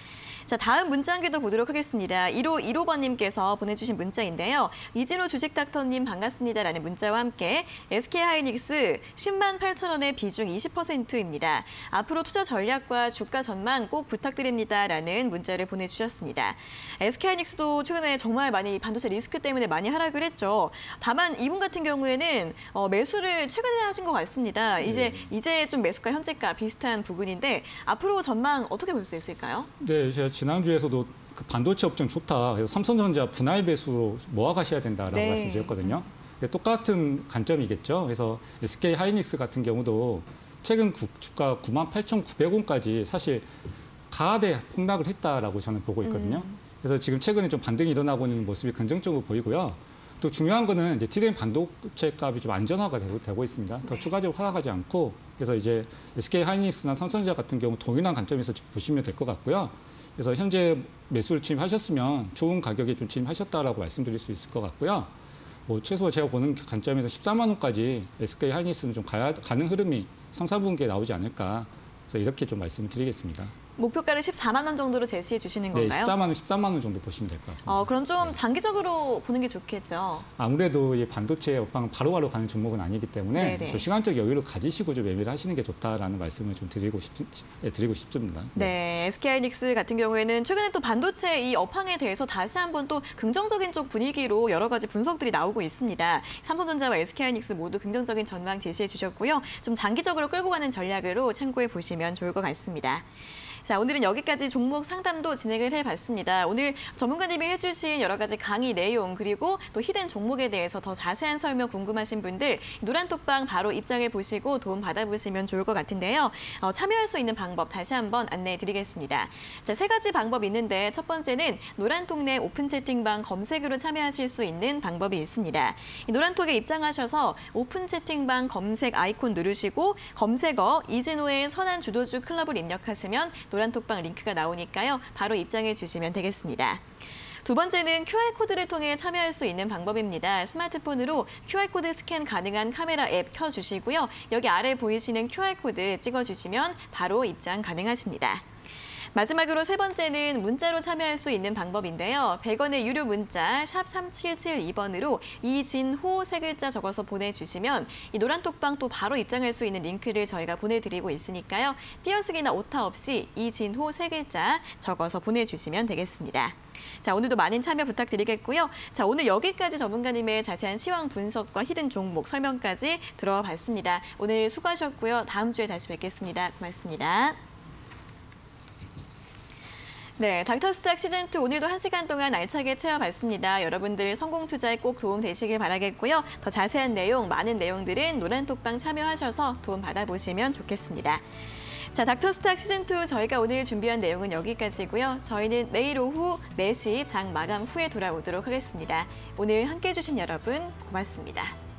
자, 다음 문자 한 개 더 보도록 하겠습니다. 1515번님께서 보내주신 문자인데요. 이진호 주식닥터님 반갑습니다라는 문자와 함께 SK하이닉스 10만 8천 원의 비중 20%입니다. 앞으로 투자 전략과 주가 전망 꼭 부탁드립니다라는 문자를 보내주셨습니다. SK하이닉스도 최근에 정말 많이 반도체 리스크 때문에 많이 하락을 했죠. 다만 이분 같은 경우에는 매수를 최근에 하신 것 같습니다. 이제 좀 매수가 현재가 비슷한 부분인데 앞으로 전망 어떻게 볼 수 있을까요? 네, 제가 지난주에서도 그 반도체 업종 좋다. 그래서 삼성전자 분할 배수로 모아가셔야 된다라고 말씀드렸거든요. 똑같은 관점이겠죠. 그래서 SK 하이닉스 같은 경우도 최근 주가 98,900원까지 사실 가하대 폭락을 했다라고 저는 보고 있거든요. 그래서 지금 최근에 좀 반등이 일어나고 있는 모습이 긍정적으로 보이고요. 또 중요한 거는 이제 DRAM 반도체 값이 좀 안전화가 되고 있습니다. 더 추가적으로 하락하지 않고 그래서 이제 SK 하이닉스나 삼성전자 같은 경우 동일한 관점에서 보시면 될 것 같고요. 그래서 현재 매수를 침입하셨으면 좋은 가격에 좀 침입하셨다라고 말씀드릴 수 있을 것 같고요. 뭐 최소 제가 보는 관점에서 14만 원까지 SK 하이닉스는 좀 가는 흐름이 상사 분기에 나오지 않을까. 그래서 이렇게 좀 말씀드리겠습니다. 목표가를 14만 원 정도로 제시해 주시는 건가요? 네, 13만 원 정도 보시면 될 것 같습니다. 그럼 좀 장기적으로 보는 게 좋겠죠. 아무래도 이 반도체 업황은 바로바로 가는 종목은 아니기 때문에 시간적 여유를 가지시고 좀 매매를 하시는 게 좋다라는 말씀을 좀 드리고 싶습니다. 네, SK하이닉스 같은 경우에는 최근에 또 반도체 이 업황에 대해서 다시 한번 또 긍정적인 쪽 분위기로 여러 가지 분석들이 나오고 있습니다. 삼성전자와 SK하이닉스 모두 긍정적인 전망 제시해 주셨고요. 좀 장기적으로 끌고 가는 전략으로 참고해 보시면 좋을 것 같습니다. 자, 오늘은 여기까지 종목 상담도 진행을 해봤습니다. 오늘 전문가님이 해주신 여러 가지 강의 내용 그리고 또 히든 종목에 대해서 더 자세한 설명 궁금하신 분들 노란톡방 바로 입장해 보시고 도움 받아보시면 좋을 것 같은데요. 참여할 수 있는 방법 다시 한번 안내해 드리겠습니다. 자, 3가지 방법이 있는데 첫 번째는 노란톡 내 오픈 채팅방 검색으로 참여하실 수 있는 방법이 있습니다. 노란톡에 입장하셔서 오픈 채팅방 검색 아이콘 누르시고 검색어 이진호의 선한 주도주 클럽을 입력하시면 노란톡방 링크가 나오니까요. 바로 입장해 주시면 되겠습니다. 두 번째는 QR코드를 통해 참여할 수 있는 방법입니다. 스마트폰으로 QR코드 스캔 가능한 카메라 앱 켜주시고요. 여기 아래 보이시는 QR코드 찍어주시면 바로 입장 가능하십니다. 마지막으로 세 번째는 문자로 참여할 수 있는 방법인데요. 100원의 유료 문자 샵 3772번으로 이진호 세 글자 적어서 보내주시면 이 노란톡방 또 바로 입장할 수 있는 링크를 저희가 보내드리고 있으니까요. 띄어쓰기나 오타 없이 이진호 세 글자 적어서 보내주시면 되겠습니다. 자, 오늘도 많은 참여 부탁드리겠고요. 자, 오늘 여기까지 전문가님의 자세한 시황 분석과 히든 종목 설명까지 들어봤습니다. 오늘 수고하셨고요. 다음 주에 다시 뵙겠습니다. 고맙습니다. 네, 닥터스탁 시즌2 오늘도 1시간 동안 알차게 채워봤습니다. 여러분들 성공 투자에 꼭 도움 되시길 바라겠고요. 더 자세한 내용, 많은 내용들은 노란톡방 참여하셔서 도움 받아보시면 좋겠습니다. 자, 닥터스탁 시즌2 저희가 오늘 준비한 내용은 여기까지고요. 저희는 내일 오후 4시 장 마감 후에 돌아오도록 하겠습니다. 오늘 함께해 주신 여러분 고맙습니다.